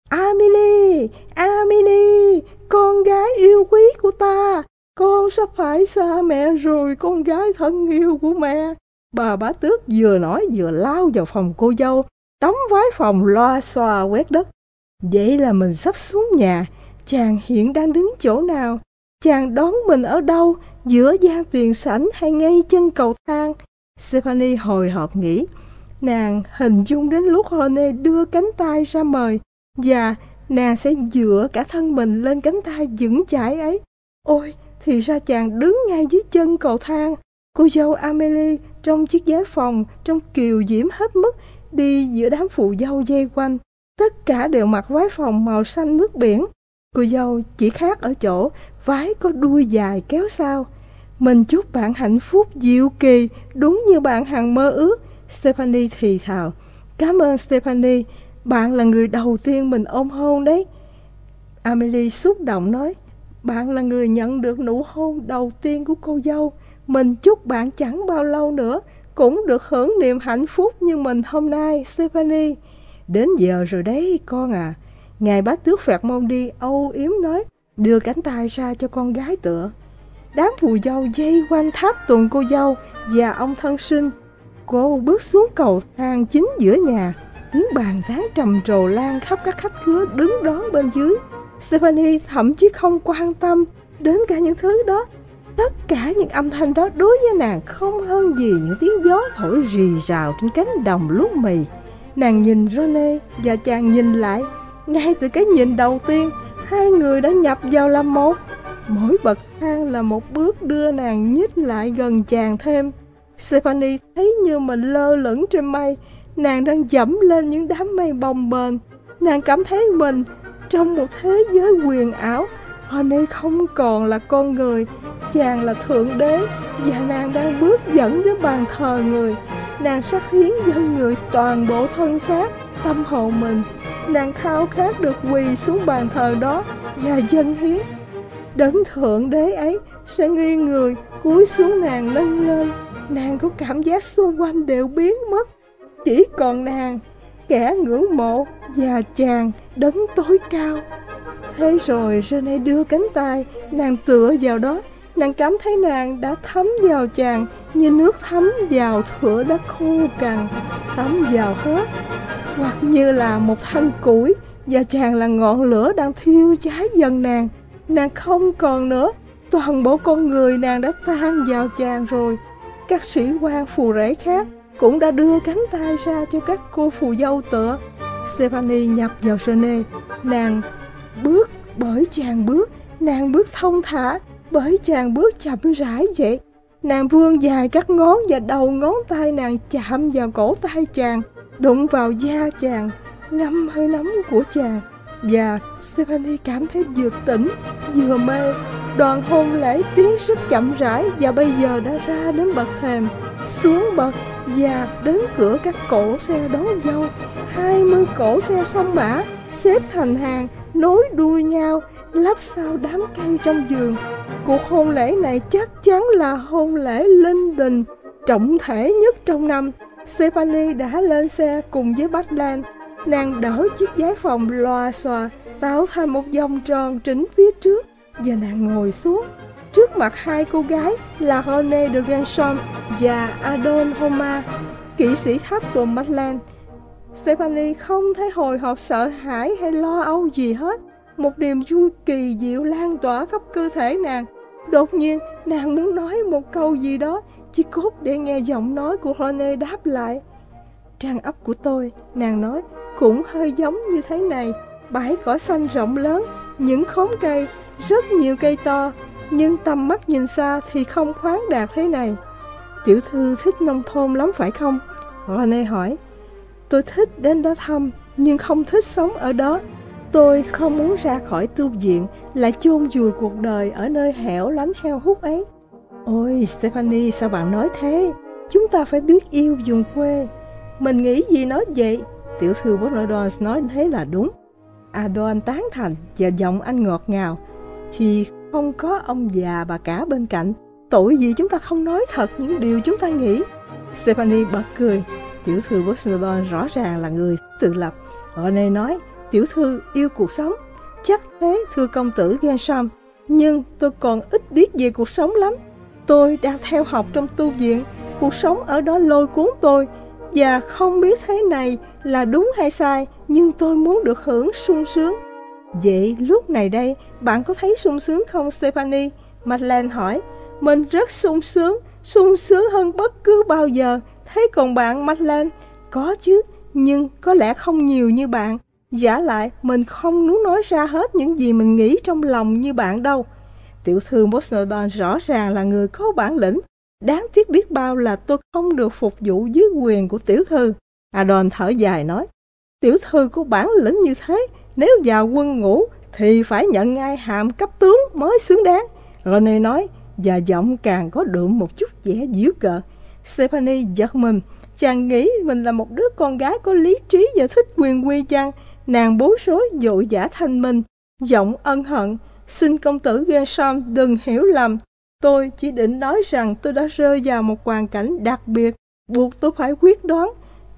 Amélie, Amélie, con gái yêu quý của ta, con sắp phải xa mẹ rồi, con gái thân yêu của mẹ. Bà bá tước vừa nói vừa lao vào phòng cô dâu, tống vái phòng loa xoa quét đất. Vậy là mình sắp xuống nhà. Chàng hiện đang đứng chỗ nào? Chàng đón mình ở đâu? Giữa gian tiền sảnh hay ngay chân cầu thang? Stephanie hồi hộp nghĩ. Nàng hình dung đến lúc Rene đưa cánh tay ra mời, và nàng sẽ dựa cả thân mình lên cánh tay vững chãi ấy. Ôi, thì ra chàng đứng ngay dưới chân cầu thang. Cô dâu Amélie trong chiếc váy phòng, trong kiều diễm hết mức, đi giữa đám phụ dâu dây quanh. Tất cả đều mặc váy phòng màu xanh nước biển. Cô dâu chỉ khác ở chỗ váy có đuôi dài kéo sau. Mình chúc bạn hạnh phúc diệu kỳ, đúng như bạn hằng mơ ước. Stephanie thì thào. Cảm ơn Stephanie, bạn là người đầu tiên mình ôm hôn đấy. Amélie xúc động nói. Bạn là người nhận được nụ hôn đầu tiên của cô dâu. Mình chúc bạn chẳng bao lâu nữa cũng được hưởng niềm hạnh phúc như mình hôm nay, Stephanie. Đến giờ rồi đấy con à. Ngài bá tước Vermondy âu yếm nói, đưa cánh tay ra cho con gái tựa. Đám phù dâu dây quanh tháp tùng cô dâu và ông thân sinh. Cô bước xuống cầu thang chính giữa nhà. Tiếng bàn tán trầm trồ lan khắp các khách khứa đứng đón bên dưới. Stephanie thậm chí không quan tâm đến cả những thứ đó. Tất cả những âm thanh đó đối với nàng không hơn gì những tiếng gió thổi rì rào trên cánh đồng lúa mì. Nàng nhìn Rene và chàng nhìn lại. Ngay từ cái nhìn đầu tiên, hai người đã nhập vào làm một. Mỗi bậc thang là một bước đưa nàng nhích lại gần chàng thêm. Stephanie thấy như mình lơ lửng trên mây. Nàng đang dẫm lên những đám mây bồng bềnh. Nàng cảm thấy mình trong một thế giới huyền ảo. Rene không còn là con người, chàng là thượng đế, và nàng đang bước dẫn đến bàn thờ người. Nàng sắp hiến dâng người toàn bộ thân xác, tâm hồn mình. Nàng khao khát được quỳ xuống bàn thờ đó và dâng hiến. Đấng thượng đế ấy sẽ nghiêng người cúi xuống nàng nâng lên. Nàng có cảm giác xung quanh đều biến mất. Chỉ còn nàng, kẻ ngưỡng mộ, và chàng, đấng tối cao. Thế rồi Rene đưa cánh tay, nàng tựa vào đó. Nàng cảm thấy nàng đã thấm vào chàng như nước thấm vào thửa đất khô cằn, thấm vào hết. Hoặc như là một thanh củi, và chàng là ngọn lửa đang thiêu cháy dần nàng. Nàng không còn nữa, toàn bộ con người nàng đã tan vào chàng rồi. Các sĩ quan phù rể khác cũng đã đưa cánh tay ra cho các cô phù dâu tựa. Stephanie nhập vào Rene. Nàng bước bởi chàng bước, nàng bước thông thả bởi chàng bước chậm rãi vậy. Nàng vươn dài các ngón và đầu ngón tay nàng chạm vào cổ tay chàng, đụng vào da chàng, ngâm hơi nóng của chàng. Và Stephanie cảm thấy vừa tỉnh vừa mê. Đoàn hôn lễ tiến rất chậm rãi và bây giờ đã ra đến bậc thềm, xuống bậc và đến cửa các cỗ xe đón dâu. Hai mươi cỗ xe song mã xếp thành hàng, nối đuôi nhau, lắp sau đám cây trong vườn. Cuộc hôn lễ này chắc chắn là hôn lễ linh đình trọng thể nhất trong năm. Stephanie đã lên xe cùng với Bachelard. Nàng đỡ chiếc váy phòng loà xòa tạo thành một vòng tròn chỉnh phía trước, và nàng ngồi xuống. Trước mặt hai cô gái là Rene de Gershon và Adon Homa, kỵ sĩ tháp tùng Bachelard. Stephanie không thấy hồi hộp sợ hãi hay lo âu gì hết. Một niềm vui kỳ diệu lan tỏa khắp cơ thể nàng. Đột nhiên nàng muốn nói một câu gì đó, chỉ cốt để nghe giọng nói của Rene đáp lại. Trang ấp của tôi, nàng nói, cũng hơi giống như thế này. Bãi cỏ xanh rộng lớn, những khóm cây, rất nhiều cây to, nhưng tầm mắt nhìn xa thì không khoáng đạt thế này. Tiểu thư thích nông thôn lắm phải không? Rene hỏi. Tôi thích đến đó thăm, nhưng không thích sống ở đó. Tôi không muốn ra khỏi tu viện, lại chôn vùi cuộc đời ở nơi hẻo lánh heo hút ấy. Ôi Stephanie, sao bạn nói thế? Chúng ta phải biết yêu vùng quê. Mình nghĩ gì nói vậy? Tiểu thư Bernardon nói thế là đúng. Adon tán thành và giọng anh ngọt ngào. Khi không có ông già bà cả bên cạnh, tội gì chúng ta không nói thật những điều chúng ta nghĩ. Stephanie bật cười. Tiểu thư Bernardon rõ ràng là người tự lập. Rene nói, tiểu thư yêu cuộc sống. Chắc thế thưa công tử Gershon, nhưng tôi còn ít biết về cuộc sống lắm. Tôi đang theo học trong tu viện, cuộc sống ở đó lôi cuốn tôi, và không biết thế này là đúng hay sai, nhưng tôi muốn được hưởng sung sướng. Vậy lúc này đây, bạn có thấy sung sướng không Stephanie? Madeleine hỏi. Mình rất sung sướng, sung sướng hơn bất cứ bao giờ. Thế còn bạn Madeleine? Có chứ, nhưng có lẽ không nhiều như bạn. Vả lại, mình không muốn nói ra hết những gì mình nghĩ trong lòng như bạn đâu. Tiểu thư Mosnerdon rõ ràng là người có bản lĩnh. Đáng tiếc biết bao là tôi không được phục vụ dưới quyền của tiểu thư. Adon thở dài nói. Tiểu thư có bản lĩnh như thế, nếu vào quân ngũ thì phải nhận ngay hàm cấp tướng mới xứng đáng. Rene nói, và giọng càng có đượm một chút vẻ giễu cợt. Stephanie giật mình. Chàng nghĩ mình là một đứa con gái có lý trí và thích quyền quy chăng? Nàng bối rối vội vã thanh minh, giọng ân hận. Xin công tử Gershom đừng hiểu lầm. Tôi chỉ định nói rằng tôi đã rơi vào một hoàn cảnh đặc biệt, buộc tôi phải quyết đoán.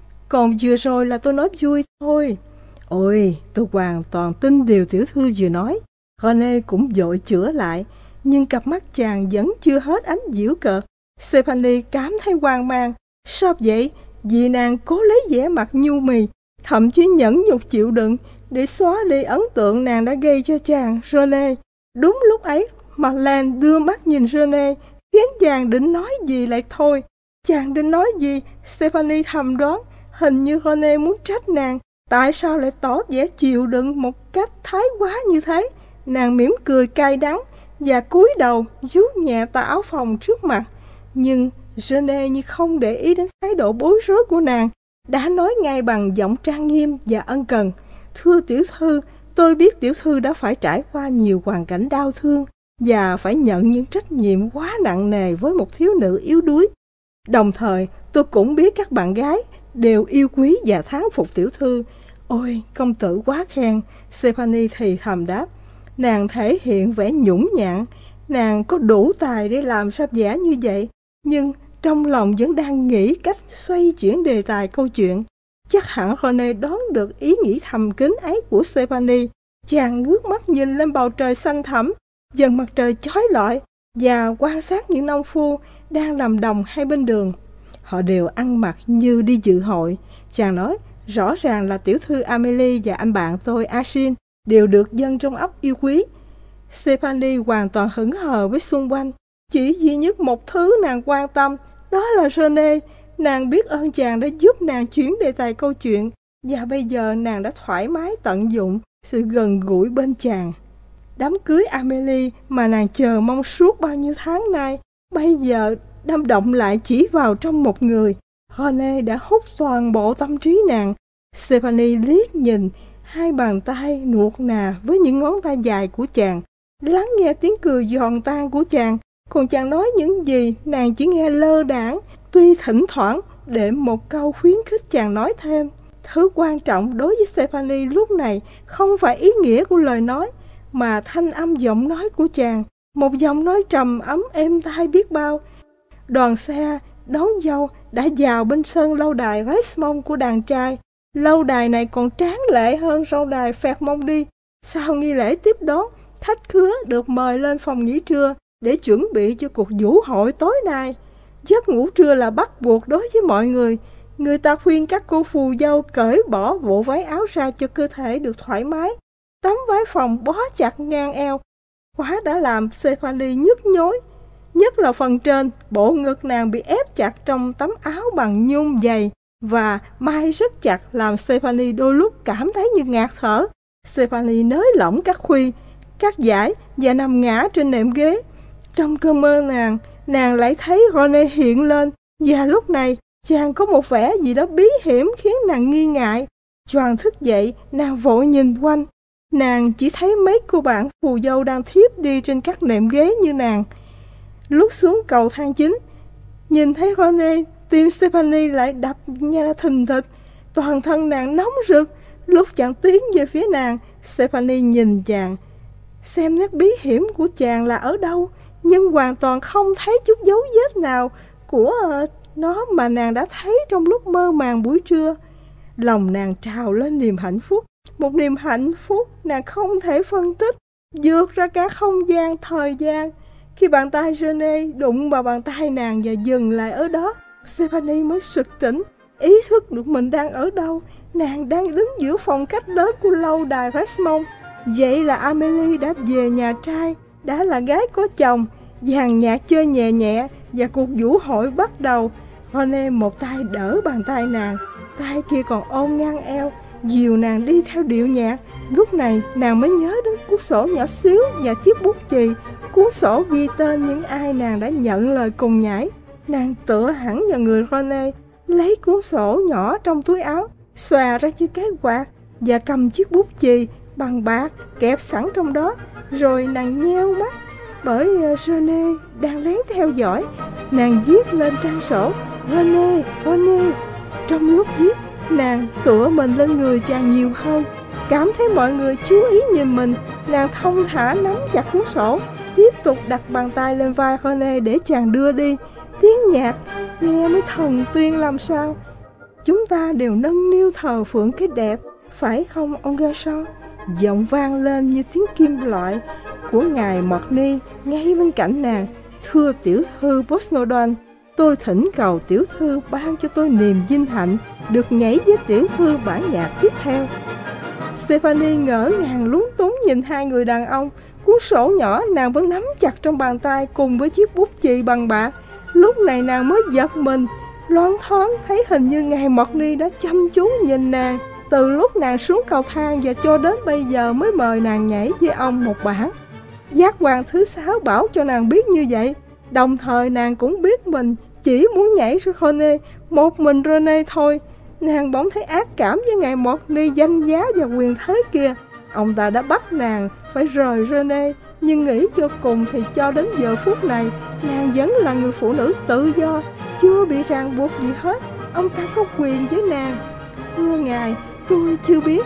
Còn vừa rồi là tôi nói vui thôi. Ôi, tôi hoàn toàn tin điều tiểu thư vừa nói. Rene cũng vội chữa lại, nhưng cặp mắt chàng vẫn chưa hết ánh giễu cợt. Stephanie cảm thấy hoang mang. Sao vậy? Vì nàng cố lấy vẻ mặt nhu mì, thậm chí nhẫn nhục chịu đựng để xóa đi ấn tượng nàng đã gây cho chàng. Rene. Đúng lúc ấy, Madeleine đưa mắt nhìn Rene, khiến chàng định nói gì lại thôi. Chàng định nói gì? Stephanie thầm đoán. Hình như Rene muốn trách nàng. Tại sao lại tỏ vẻ chịu đựng một cách thái quá như thế? Nàng mỉm cười cay đắng và cúi đầu vuốt nhẹ tà áo phồng trước mặt. Nhưng Rene như không để ý đến thái độ bối rối của nàng, đã nói ngay bằng giọng trang nghiêm và ân cần. Thưa tiểu thư, tôi biết tiểu thư đã phải trải qua nhiều hoàn cảnh đau thương và phải nhận những trách nhiệm quá nặng nề với một thiếu nữ yếu đuối. Đồng thời, tôi cũng biết các bạn gái đều yêu quý và thán phục tiểu thư. Ôi, công tử quá khen, Stephanie thì thầm đáp. Nàng thể hiện vẻ nhũng nhặn, nàng có đủ tài để làm ra vẻ như vậy, nhưng trong lòng vẫn đang nghĩ cách xoay chuyển đề tài câu chuyện. Chắc hẳn Rene đoán được ý nghĩ thầm kín ấy của Stephanie. Chàng ngước mắt nhìn lên bầu trời xanh thẳm, dần mặt trời chói lọi, và quan sát những nông phu đang làm đồng hai bên đường. Họ đều ăn mặc như đi dự hội. Chàng nói, rõ ràng là tiểu thư Amélie và anh bạn tôi Achille đều được dân trong ấp yêu quý. Stephanie hoàn toàn hững hờ với xung quanh. Chỉ duy nhất một thứ nàng quan tâm, đó là Rene. Nàng biết ơn chàng đã giúp nàng chuyển đề tài câu chuyện, và bây giờ nàng đã thoải mái tận dụng sự gần gũi bên chàng. Đám cưới Amélie mà nàng chờ mong suốt bao nhiêu tháng nay, bây giờ đâm động lại chỉ vào trong một người. Rene đã hút toàn bộ tâm trí nàng. Stephanie liếc nhìn hai bàn tay nuột nà với những ngón tay dài của chàng, lắng nghe tiếng cười giòn tan của chàng. Còn chàng nói những gì nàng chỉ nghe lơ đãng, tuy thỉnh thoảng để một câu khuyến khích chàng nói thêm. Thứ quan trọng đối với Stephanie lúc này không phải ý nghĩa của lời nói, mà thanh âm giọng nói của chàng, một giọng nói trầm ấm êm tai biết bao. Đoàn xe đón dâu đã vào bên sân lâu đài Richmond của đàn trai. Lâu đài này còn tráng lệ hơn lâu đài Fairmont. Sau nghi lễ tiếp đón, khách khứa được mời lên phòng nghỉ trưa để chuẩn bị cho cuộc vũ hội tối nay. Giấc ngủ trưa là bắt buộc đối với mọi người. Người ta khuyên các cô phù dâu cởi bỏ bộ váy áo ra cho cơ thể được thoải mái. Tấm váy phòng bó chặt ngang eo quá đã làm Stephanie nhức nhối. Nhất là phần trên, bộ ngực nàng bị ép chặt trong tấm áo bằng nhung dày và mai rất chặt, làm Stephanie đôi lúc cảm thấy như ngạt thở. Stephanie nới lỏng các khuy, các dải và nằm ngã trên nệm ghế. Trong cơn mơ nàng, nàng lại thấy Rene hiện lên, và lúc này chàng có một vẻ gì đó bí hiểm khiến nàng nghi ngại. Choàng thức dậy, nàng vội nhìn quanh. Nàng chỉ thấy mấy cô bạn phù dâu đang thiếp đi trên các nệm ghế như nàng. Lúc xuống cầu thang chính, nhìn thấy Rene, tim Stephanie lại đập nha thình thịch. Toàn thân nàng nóng rực. Lúc chàng tiến về phía nàng, Stephanie nhìn chàng, xem nét bí hiểm của chàng là ở đâu, nhưng hoàn toàn không thấy chút dấu vết nào của uh, nó mà nàng đã thấy trong lúc mơ màng buổi trưa. Lòng nàng trào lên niềm hạnh phúc, một niềm hạnh phúc nàng không thể phân tích, vượt ra cả không gian, thời gian. Khi bàn tay Rene đụng vào bàn tay nàng và dừng lại ở đó, Stephanie mới sực tỉnh, ý thức được mình đang ở đâu. Nàng đang đứng giữa phòng khách lớn của lâu đài Richmond. Vậy là Amelie đã về nhà trai, đã là gái có chồng. Dàn nhạc chơi nhẹ nhẹ và cuộc vũ hội bắt đầu. Rene một tay đỡ bàn tay nàng, tay kia còn ôm ngang eo, dìu nàng đi theo điệu nhạc. Lúc này nàng mới nhớ đến cuốn sổ nhỏ xíu và chiếc bút chì. Cuốn sổ ghi tên những ai nàng đã nhận lời cùng nhảy. Nàng tựa hẳn vào người Rene, lấy cuốn sổ nhỏ trong túi áo, xòa ra như cái quạt và cầm chiếc bút chì bằng bạc kẹp sẵn trong đó. Rồi nàng nheo mắt, bởi Rene đang lén theo dõi. Nàng viết lên trang sổ: Rene, Rene. Trong lúc viết, nàng tựa mình lên người chàng nhiều hơn. Cảm thấy mọi người chú ý nhìn mình, nàng thong thả nắm chặt cuốn sổ, tiếp tục đặt bàn tay lên vai Rene để chàng đưa đi. Tiếng nhạc nghe mới thần tiên làm sao. Chúng ta đều nâng niu thờ phượng cái đẹp, phải không ông Gershon? Giọng vang lên như tiếng kim loại của ngài Morny ngay bên cạnh nàng. Thưa tiểu thư Bosnodon, tôi thỉnh cầu tiểu thư ban cho tôi niềm vinh hạnh được nhảy với tiểu thư bản nhạc tiếp theo. Stephanie ngỡ ngàng lúng túng nhìn hai người đàn ông. Cuốn sổ nhỏ nàng vẫn nắm chặt trong bàn tay cùng với chiếc bút chì bằng bạc. Lúc này nàng mới giật mình, loáng thoáng thấy hình như ngài Morny đã chăm chú nhìn nàng từ lúc nàng xuống cầu thang và cho đến bây giờ mới mời nàng nhảy với ông một bản. Giác quan thứ sáu bảo cho nàng biết như vậy. Đồng thời nàng cũng biết mình chỉ muốn nhảy với Rene, một mình Rene thôi. Nàng bỗng thấy ác cảm với ngài Morny danh giá và quyền thế kia. Ông ta đã bắt nàng phải rời Rene, nhưng nghĩ cho cùng thì cho đến giờ phút này nàng vẫn là người phụ nữ tự do, chưa bị ràng buộc gì hết. Ông ta có quyền với nàng. Thưa ngài, tôi chưa biết.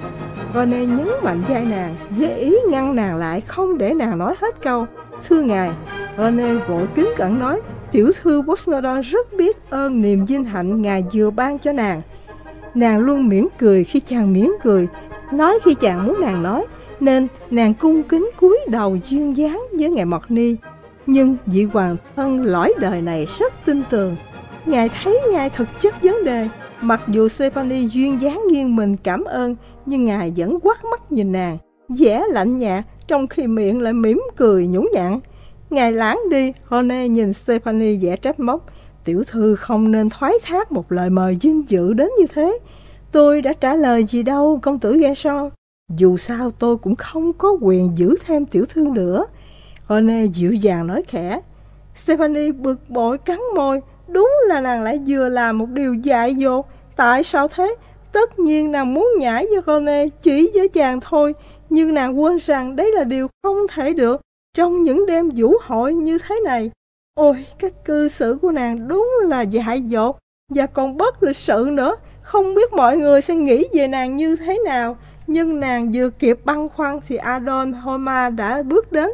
Rene nhấn mạnh vai nàng với ý ngăn nàng lại, không để nàng nói hết câu. Thưa ngài, Rene vội kính cẩn nói, tiểu thư Bosnodon rất biết ơn niềm vinh hạnh ngài vừa ban cho nàng. Nàng luôn mỉm cười khi chàng mỉm cười, nói khi chàng muốn nàng nói, nên nàng cung kính cúi đầu duyên dáng với ngài Morny. Nhưng vị hoàng thân lõi đời này rất tin tưởng. Ngài thấy ngay thực chất vấn đề. Mặc dù Stephanie duyên dáng nghiêng mình cảm ơn, nhưng ngài vẫn quắt mắt nhìn nàng, vẻ lạnh nhạt, trong khi miệng lại mỉm cười nhũng nhặn. Ngài lãng đi. Rene nhìn Stephanie vẻ trách móc. Tiểu thư không nên thoái thác một lời mời vinh dự đến như thế. Tôi đã trả lời gì đâu, công tử Gershon. Dù sao tôi cũng không có quyền giữ thêm tiểu thư nữa. Rene dịu dàng nói khẽ. Stephanie bực bội cắn môi. Đúng là nàng lại vừa làm một điều dại dột. Tại sao thế? Tất nhiên nàng muốn nhảy với Rene chỉ với chàng thôi, nhưng nàng quên rằng đấy là điều không thể được trong những đêm vũ hội như thế này. Ôi, cách cư xử của nàng đúng là dại dột và còn bất lịch sự nữa. Không biết mọi người sẽ nghĩ về nàng như thế nào. Nhưng nàng vừa kịp băn khoăn thì Adon Homa đã bước đến.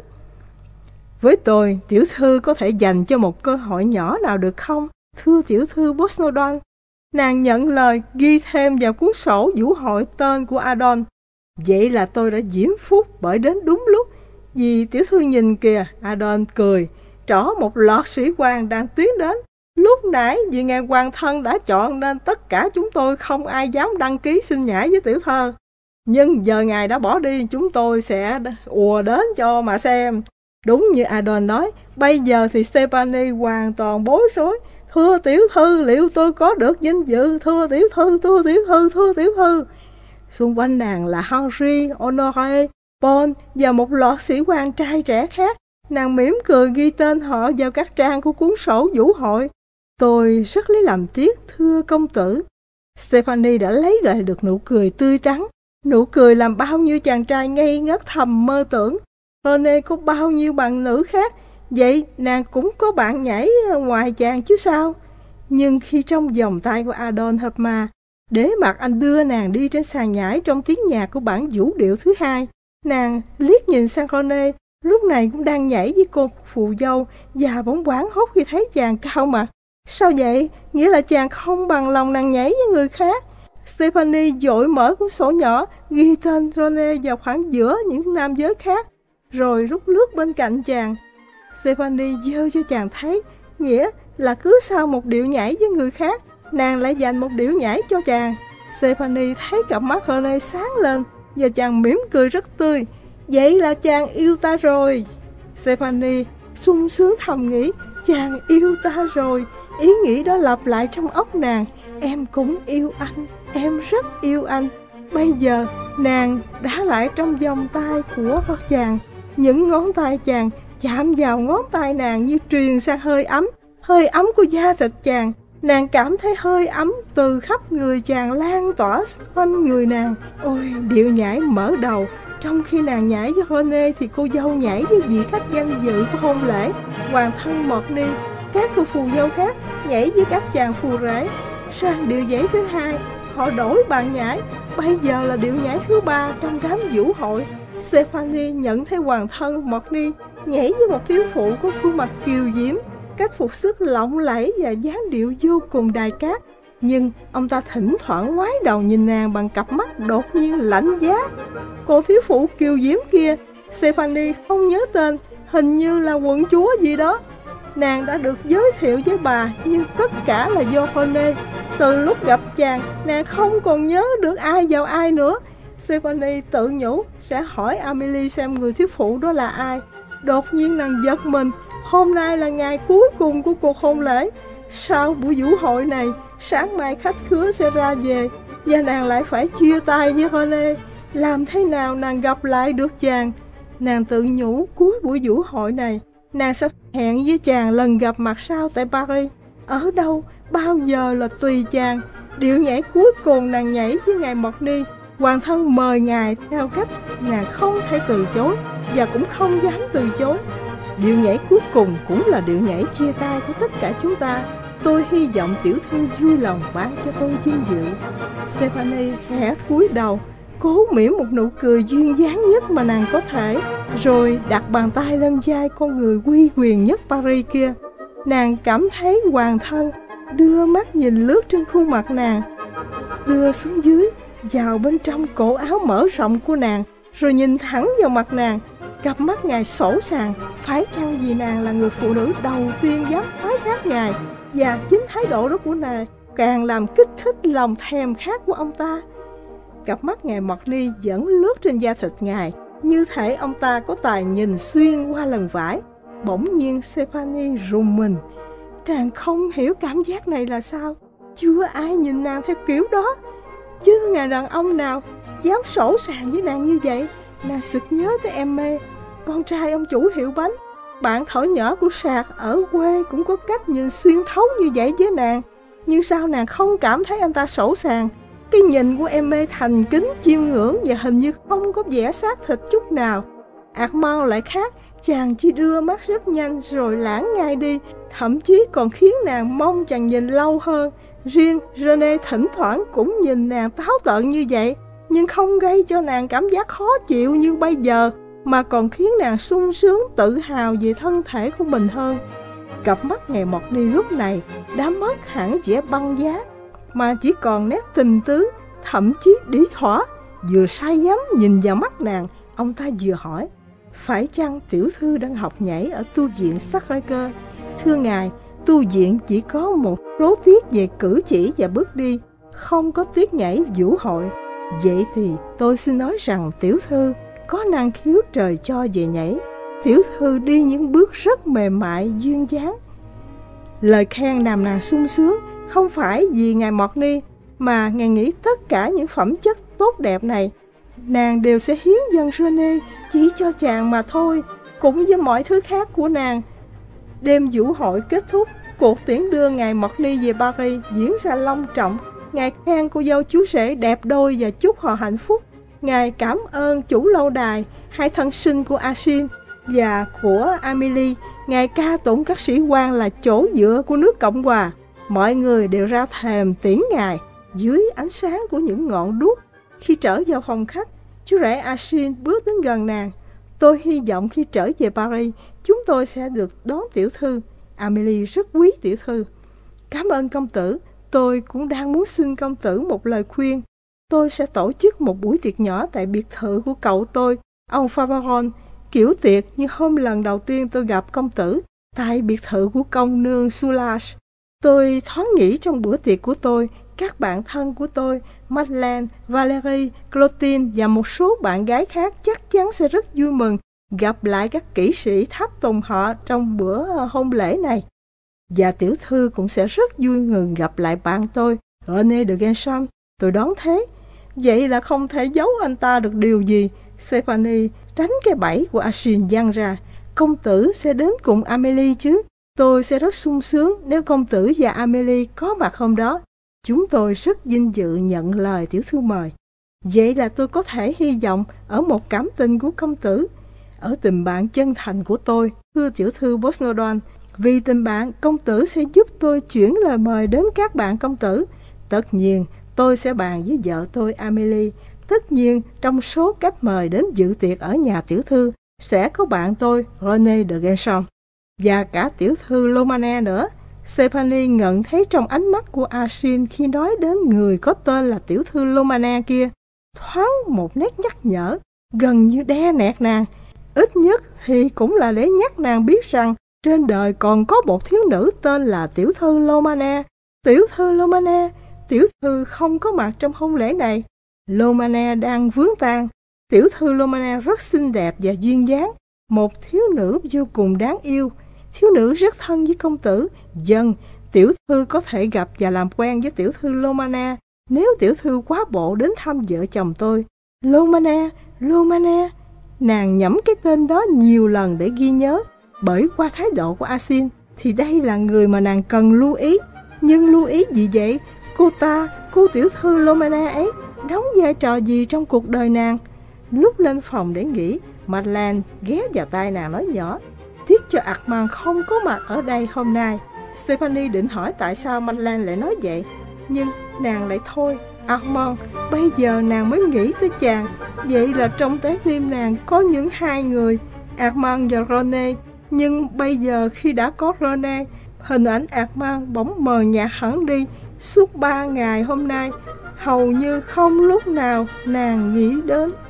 Với tôi, tiểu thư có thể dành cho một cơ hội nhỏ nào được không? Thưa tiểu thư Bosnodon. Nàng nhận lời ghi thêm vào cuốn sổ vũ hội tên của Adon. Vậy là tôi đã diễm phúc bởi đến đúng lúc. Vì tiểu thư nhìn kìa, Adon cười, trỏ một loạt sĩ quan đang tiến đến. Lúc nãy vì ngài hoàng thân đã chọn nên tất cả chúng tôi không ai dám đăng ký xin nhảy với tiểu thơ. Nhưng giờ ngài đã bỏ đi, chúng tôi sẽ ùa đến cho mà xem. Đúng như Adon nói, bây giờ thì Stephanie hoàn toàn bối rối. Thưa tiểu thư, liệu tôi có được vinh dự? Thưa tiểu thư, thưa tiểu thư, thưa tiểu thư. Xung quanh nàng là Henri, Honoré, Paul và một loạt sĩ quan trai trẻ khác. Nàng mỉm cười ghi tên họ vào các trang của cuốn sổ vũ hội. Tôi rất lấy làm tiếc, thưa công tử. Stephanie đã lấy lại được nụ cười tươi tắn, nụ cười làm bao nhiêu chàng trai ngây ngất thầm mơ tưởng. Rene có bao nhiêu bạn nữ khác, vậy nàng cũng có bạn nhảy ngoài chàng chứ sao. Nhưng khi trong vòng tay của Adon Hopma, để mặc anh đưa nàng đi trên sàn nhảy trong tiếng nhạc của bản vũ điệu thứ hai, nàng liếc nhìn sang Rene, lúc này cũng đang nhảy với cô phù dâu, và bỗng hoảng hốt khi thấy chàng cao mặt. Sao vậy? Nghĩa là chàng không bằng lòng nàng nhảy với người khác. Stephanie vội mở cuốn sổ nhỏ, ghi tên Rene vào khoảng giữa những nam giới khác, rồi rút lướt bên cạnh chàng. Stephanie giơ cho chàng thấy, nghĩa là cứ sau một điệu nhảy với người khác, nàng lại dành một điệu nhảy cho chàng. Stephanie thấy cặp mắt Rene sáng lên và chàng mỉm cười rất tươi. Vậy là chàng yêu ta rồi. Stephanie sung sướng thầm nghĩ, chàng yêu ta rồi. Ý nghĩ đó lặp lại trong óc nàng. Em cũng yêu anh, em rất yêu anh. Bây giờ nàng đã lại trong vòng tay của chàng. Những ngón tay chàng chạm vào ngón tay nàng như truyền sang hơi ấm, hơi ấm của da thịt chàng. Nàng cảm thấy hơi ấm từ khắp người chàng lan tỏa quanh người nàng. Ôi, điệu nhảy mở đầu. Trong khi nàng nhảy với Rene thì cô dâu nhảy với vị khách danh dự của hôn lễ, hoàng thân Morny. Các cô phù dâu khác nhảy với các chàng phù rể. Sang điệu nhảy thứ hai, họ đổi bàn nhảy. Bây giờ là điệu nhảy thứ ba trong đám vũ hội. Stephanie nhận thấy hoàng thân Morny nhảy với một thiếu phụ có khuôn mặt kiều diễm, cách phục sức lộng lẫy và dáng điệu vô cùng đài cát. Nhưng ông ta thỉnh thoảng ngoái đầu nhìn nàng bằng cặp mắt đột nhiên lạnh giá. Cô thiếu phụ kiều diễm kia, Stephanie không nhớ tên, hình như là quận chúa gì đó. Nàng đã được giới thiệu với bà, nhưng tất cả là do Rene. Từ lúc gặp chàng, nàng không còn nhớ được ai vào ai nữa. Stephanie tự nhủ sẽ hỏi Amélie xem người thiếu phụ đó là ai. Đột nhiên nàng giật mình. Hôm nay là ngày cuối cùng của cuộc hôn lễ. Sau buổi vũ hội này, sáng mai khách khứa sẽ ra về và nàng lại phải chia tay với Rene. Làm thế nào nàng gặp lại được chàng? Nàng tự nhủ cuối buổi vũ hội này, nàng sẽ hẹn với chàng lần gặp mặt sau tại Paris. Ở đâu, bao giờ là tùy chàng. Điệu nhảy cuối cùng nàng nhảy với ngài Morny. Hoàng thân mời ngài theo cách nàng không thể từ chối và cũng không dám từ chối. Điệu nhảy cuối cùng cũng là điệu nhảy chia tay của tất cả chúng ta. Tôi hy vọng tiểu thư vui lòng ban cho tôi vinh dự. Stephanie khẽ cúi đầu, cố mỉm một nụ cười duyên dáng nhất mà nàng có thể, rồi đặt bàn tay lên vai con người uy quyền nhất Paris kia. Nàng cảm thấy hoàng thân đưa mắt nhìn lướt trên khuôn mặt nàng, đưa xuống dưới, vào bên trong cổ áo mở rộng của nàng, rồi nhìn thẳng vào mặt nàng. Cặp mắt ngài sổ sàng, phải chăng vì nàng là người phụ nữ đầu tiên dám thoái thác ngài, và chính thái độ đó của nàng càng làm kích thích lòng thèm khát của ông ta. Cặp mắt ngài Morny vẫn lướt trên da thịt ngài, như thể ông ta có tài nhìn xuyên qua lần vải. Bỗng nhiên Stephanie rùng mình. Nàng không hiểu cảm giác này là sao. Chưa ai nhìn nàng theo kiểu đó. Chứ người đàn ông nào dám sổ sàng với nàng như vậy. Nàng sực nhớ tới Aimé, con trai ông chủ hiệu bánh. Bạn thổi nhỏ của Sạc ở quê cũng có cách nhìn xuyên thấu như vậy với nàng. Nhưng sao nàng không cảm thấy anh ta sổ sàng? Cái nhìn của Aimé thành kính chiêm ngưỡng và hình như không có vẻ xác thịt chút nào. Armand lại khác, chàng chỉ đưa mắt rất nhanh rồi lãng ngay đi, thậm chí còn khiến nàng mong chàng nhìn lâu hơn. Riêng Rene thỉnh thoảng cũng nhìn nàng táo tợn như vậy, nhưng không gây cho nàng cảm giác khó chịu như bây giờ, mà còn khiến nàng sung sướng tự hào về thân thể của mình hơn. Cặp mắt ngài Morny lúc này đã mất hẳn vẻ băng giá, mà chỉ còn nét tình tứ, thậm chí đĩ thỏa. Vừa say đắm nhìn vào mắt nàng, ông ta vừa hỏi: phải chăng tiểu thư đang học nhảy ở tu viện Sacré-Cœur? Thưa ngài, tu viện chỉ có một số tiết về cử chỉ và bước đi, không có tiết nhảy vũ hội. Vậy thì tôi xin nói rằng tiểu thư có năng khiếu trời cho về nhảy. Tiểu thư đi những bước rất mềm mại, duyên dáng. Lời khen làm nàng sung sướng, không phải vì ngài Morny, mà ngài nghĩ tất cả những phẩm chất tốt đẹp này nàng đều sẽ hiến dâng Rene chỉ cho chàng mà thôi, cũng với mọi thứ khác của nàng. Đêm vũ hội kết thúc, cuộc tiễn đưa ngài Morny về Paris diễn ra long trọng. Ngài khen cô dâu chú rể đẹp đôi và chúc họ hạnh phúc. Ngài cảm ơn chủ lâu đài, hai thân sinh của Achille và của Amélie. Ngài ca tụng các sĩ quan là chỗ dựa của nước Cộng hòa. Mọi người đều ra thềm tiễn ngài dưới ánh sáng của những ngọn đuốc. Khi trở vào phòng khách, chú rể Achille bước đến gần nàng. Tôi hy vọng khi trở về Paris, chúng tôi sẽ được đón tiểu thư. Amélie rất quý tiểu thư. Cảm ơn công tử. Tôi cũng đang muốn xin công tử một lời khuyên. Tôi sẽ tổ chức một buổi tiệc nhỏ tại biệt thự của cậu tôi, ông Favaron, kiểu tiệc như hôm lần đầu tiên tôi gặp công tử. tại biệt thự của công nương Soulage. Tôi thoáng nghĩ trong bữa tiệc của tôi, các bạn thân của tôi, Madeleine, Valérie, Clotilde và một số bạn gái khác chắc chắn sẽ rất vui mừng gặp lại các kỹ sĩ tháp tùng họ trong bữa hôn lễ này. Và tiểu thư cũng sẽ rất vui mừng gặp lại bạn tôi, René de Gershon. Tôi đoán thế. Vậy là không thể giấu anh ta được điều gì. Stephanie tránh cái bẫy của Achille giăng ra. Công tử sẽ đến cùng Amélie chứ. Tôi sẽ rất sung sướng nếu công tử và Amélie có mặt hôm đó. Chúng tôi rất vinh dự nhận lời tiểu thư mời. Vậy là tôi có thể hy vọng ở một cảm tình của công tử, ở tình bạn chân thành của tôi, thưa tiểu thư Bosnodon. Vì tình bạn, công tử sẽ giúp tôi chuyển lời mời đến các bạn công tử. Tất nhiên, tôi sẽ bàn với vợ tôi Amélie. Tất nhiên, trong số cách mời đến dự tiệc ở nhà tiểu thư, sẽ có bạn tôi René de Gershon. Và cả tiểu thư Lomane nữa. Stephanie nhận thấy trong ánh mắt của Achille khi nói đến người có tên là tiểu thư Lomane kia, thoáng một nét nhắc nhở, gần như đe nẹt nàng. Ít nhất thì cũng là để nhắc nàng biết rằng trên đời còn có một thiếu nữ tên là tiểu thư Lomane. Tiểu thư Lomane, tiểu thư không có mặt trong hôn lễ này. Lomane đang vướng tang. Tiểu thư Lomane rất xinh đẹp và duyên dáng, một thiếu nữ vô cùng đáng yêu. Thiếu nữ rất thân với công tử. Dân, tiểu thư có thể gặp và làm quen với tiểu thư Lomane nếu tiểu thư quá bộ đến thăm vợ chồng tôi. Lomane, Lomane. Nàng nhẩm cái tên đó nhiều lần để ghi nhớ. Bởi qua thái độ của Achille thì đây là người mà nàng cần lưu ý. Nhưng lưu ý gì vậy? Cô ta, cô tiểu thư Lomane ấy, đóng vai trò gì trong cuộc đời nàng? Lúc lên phòng để nghỉ, Madeleine ghé vào tai nàng nói nhỏ: tiếc cho Armand không có mặt ở đây hôm nay. Stephanie định hỏi tại sao Madeleine lại nói vậy, nhưng nàng lại thôi. Armand, bây giờ nàng mới nghĩ tới chàng. Vậy là trong trái tim nàng có những hai người, Armand và René. Nhưng bây giờ khi đã có René, hình ảnh Armand bỗng mờ nhạt hẳn đi. Suốt ba ngày hôm nay, hầu như không lúc nào nàng nghĩ đến.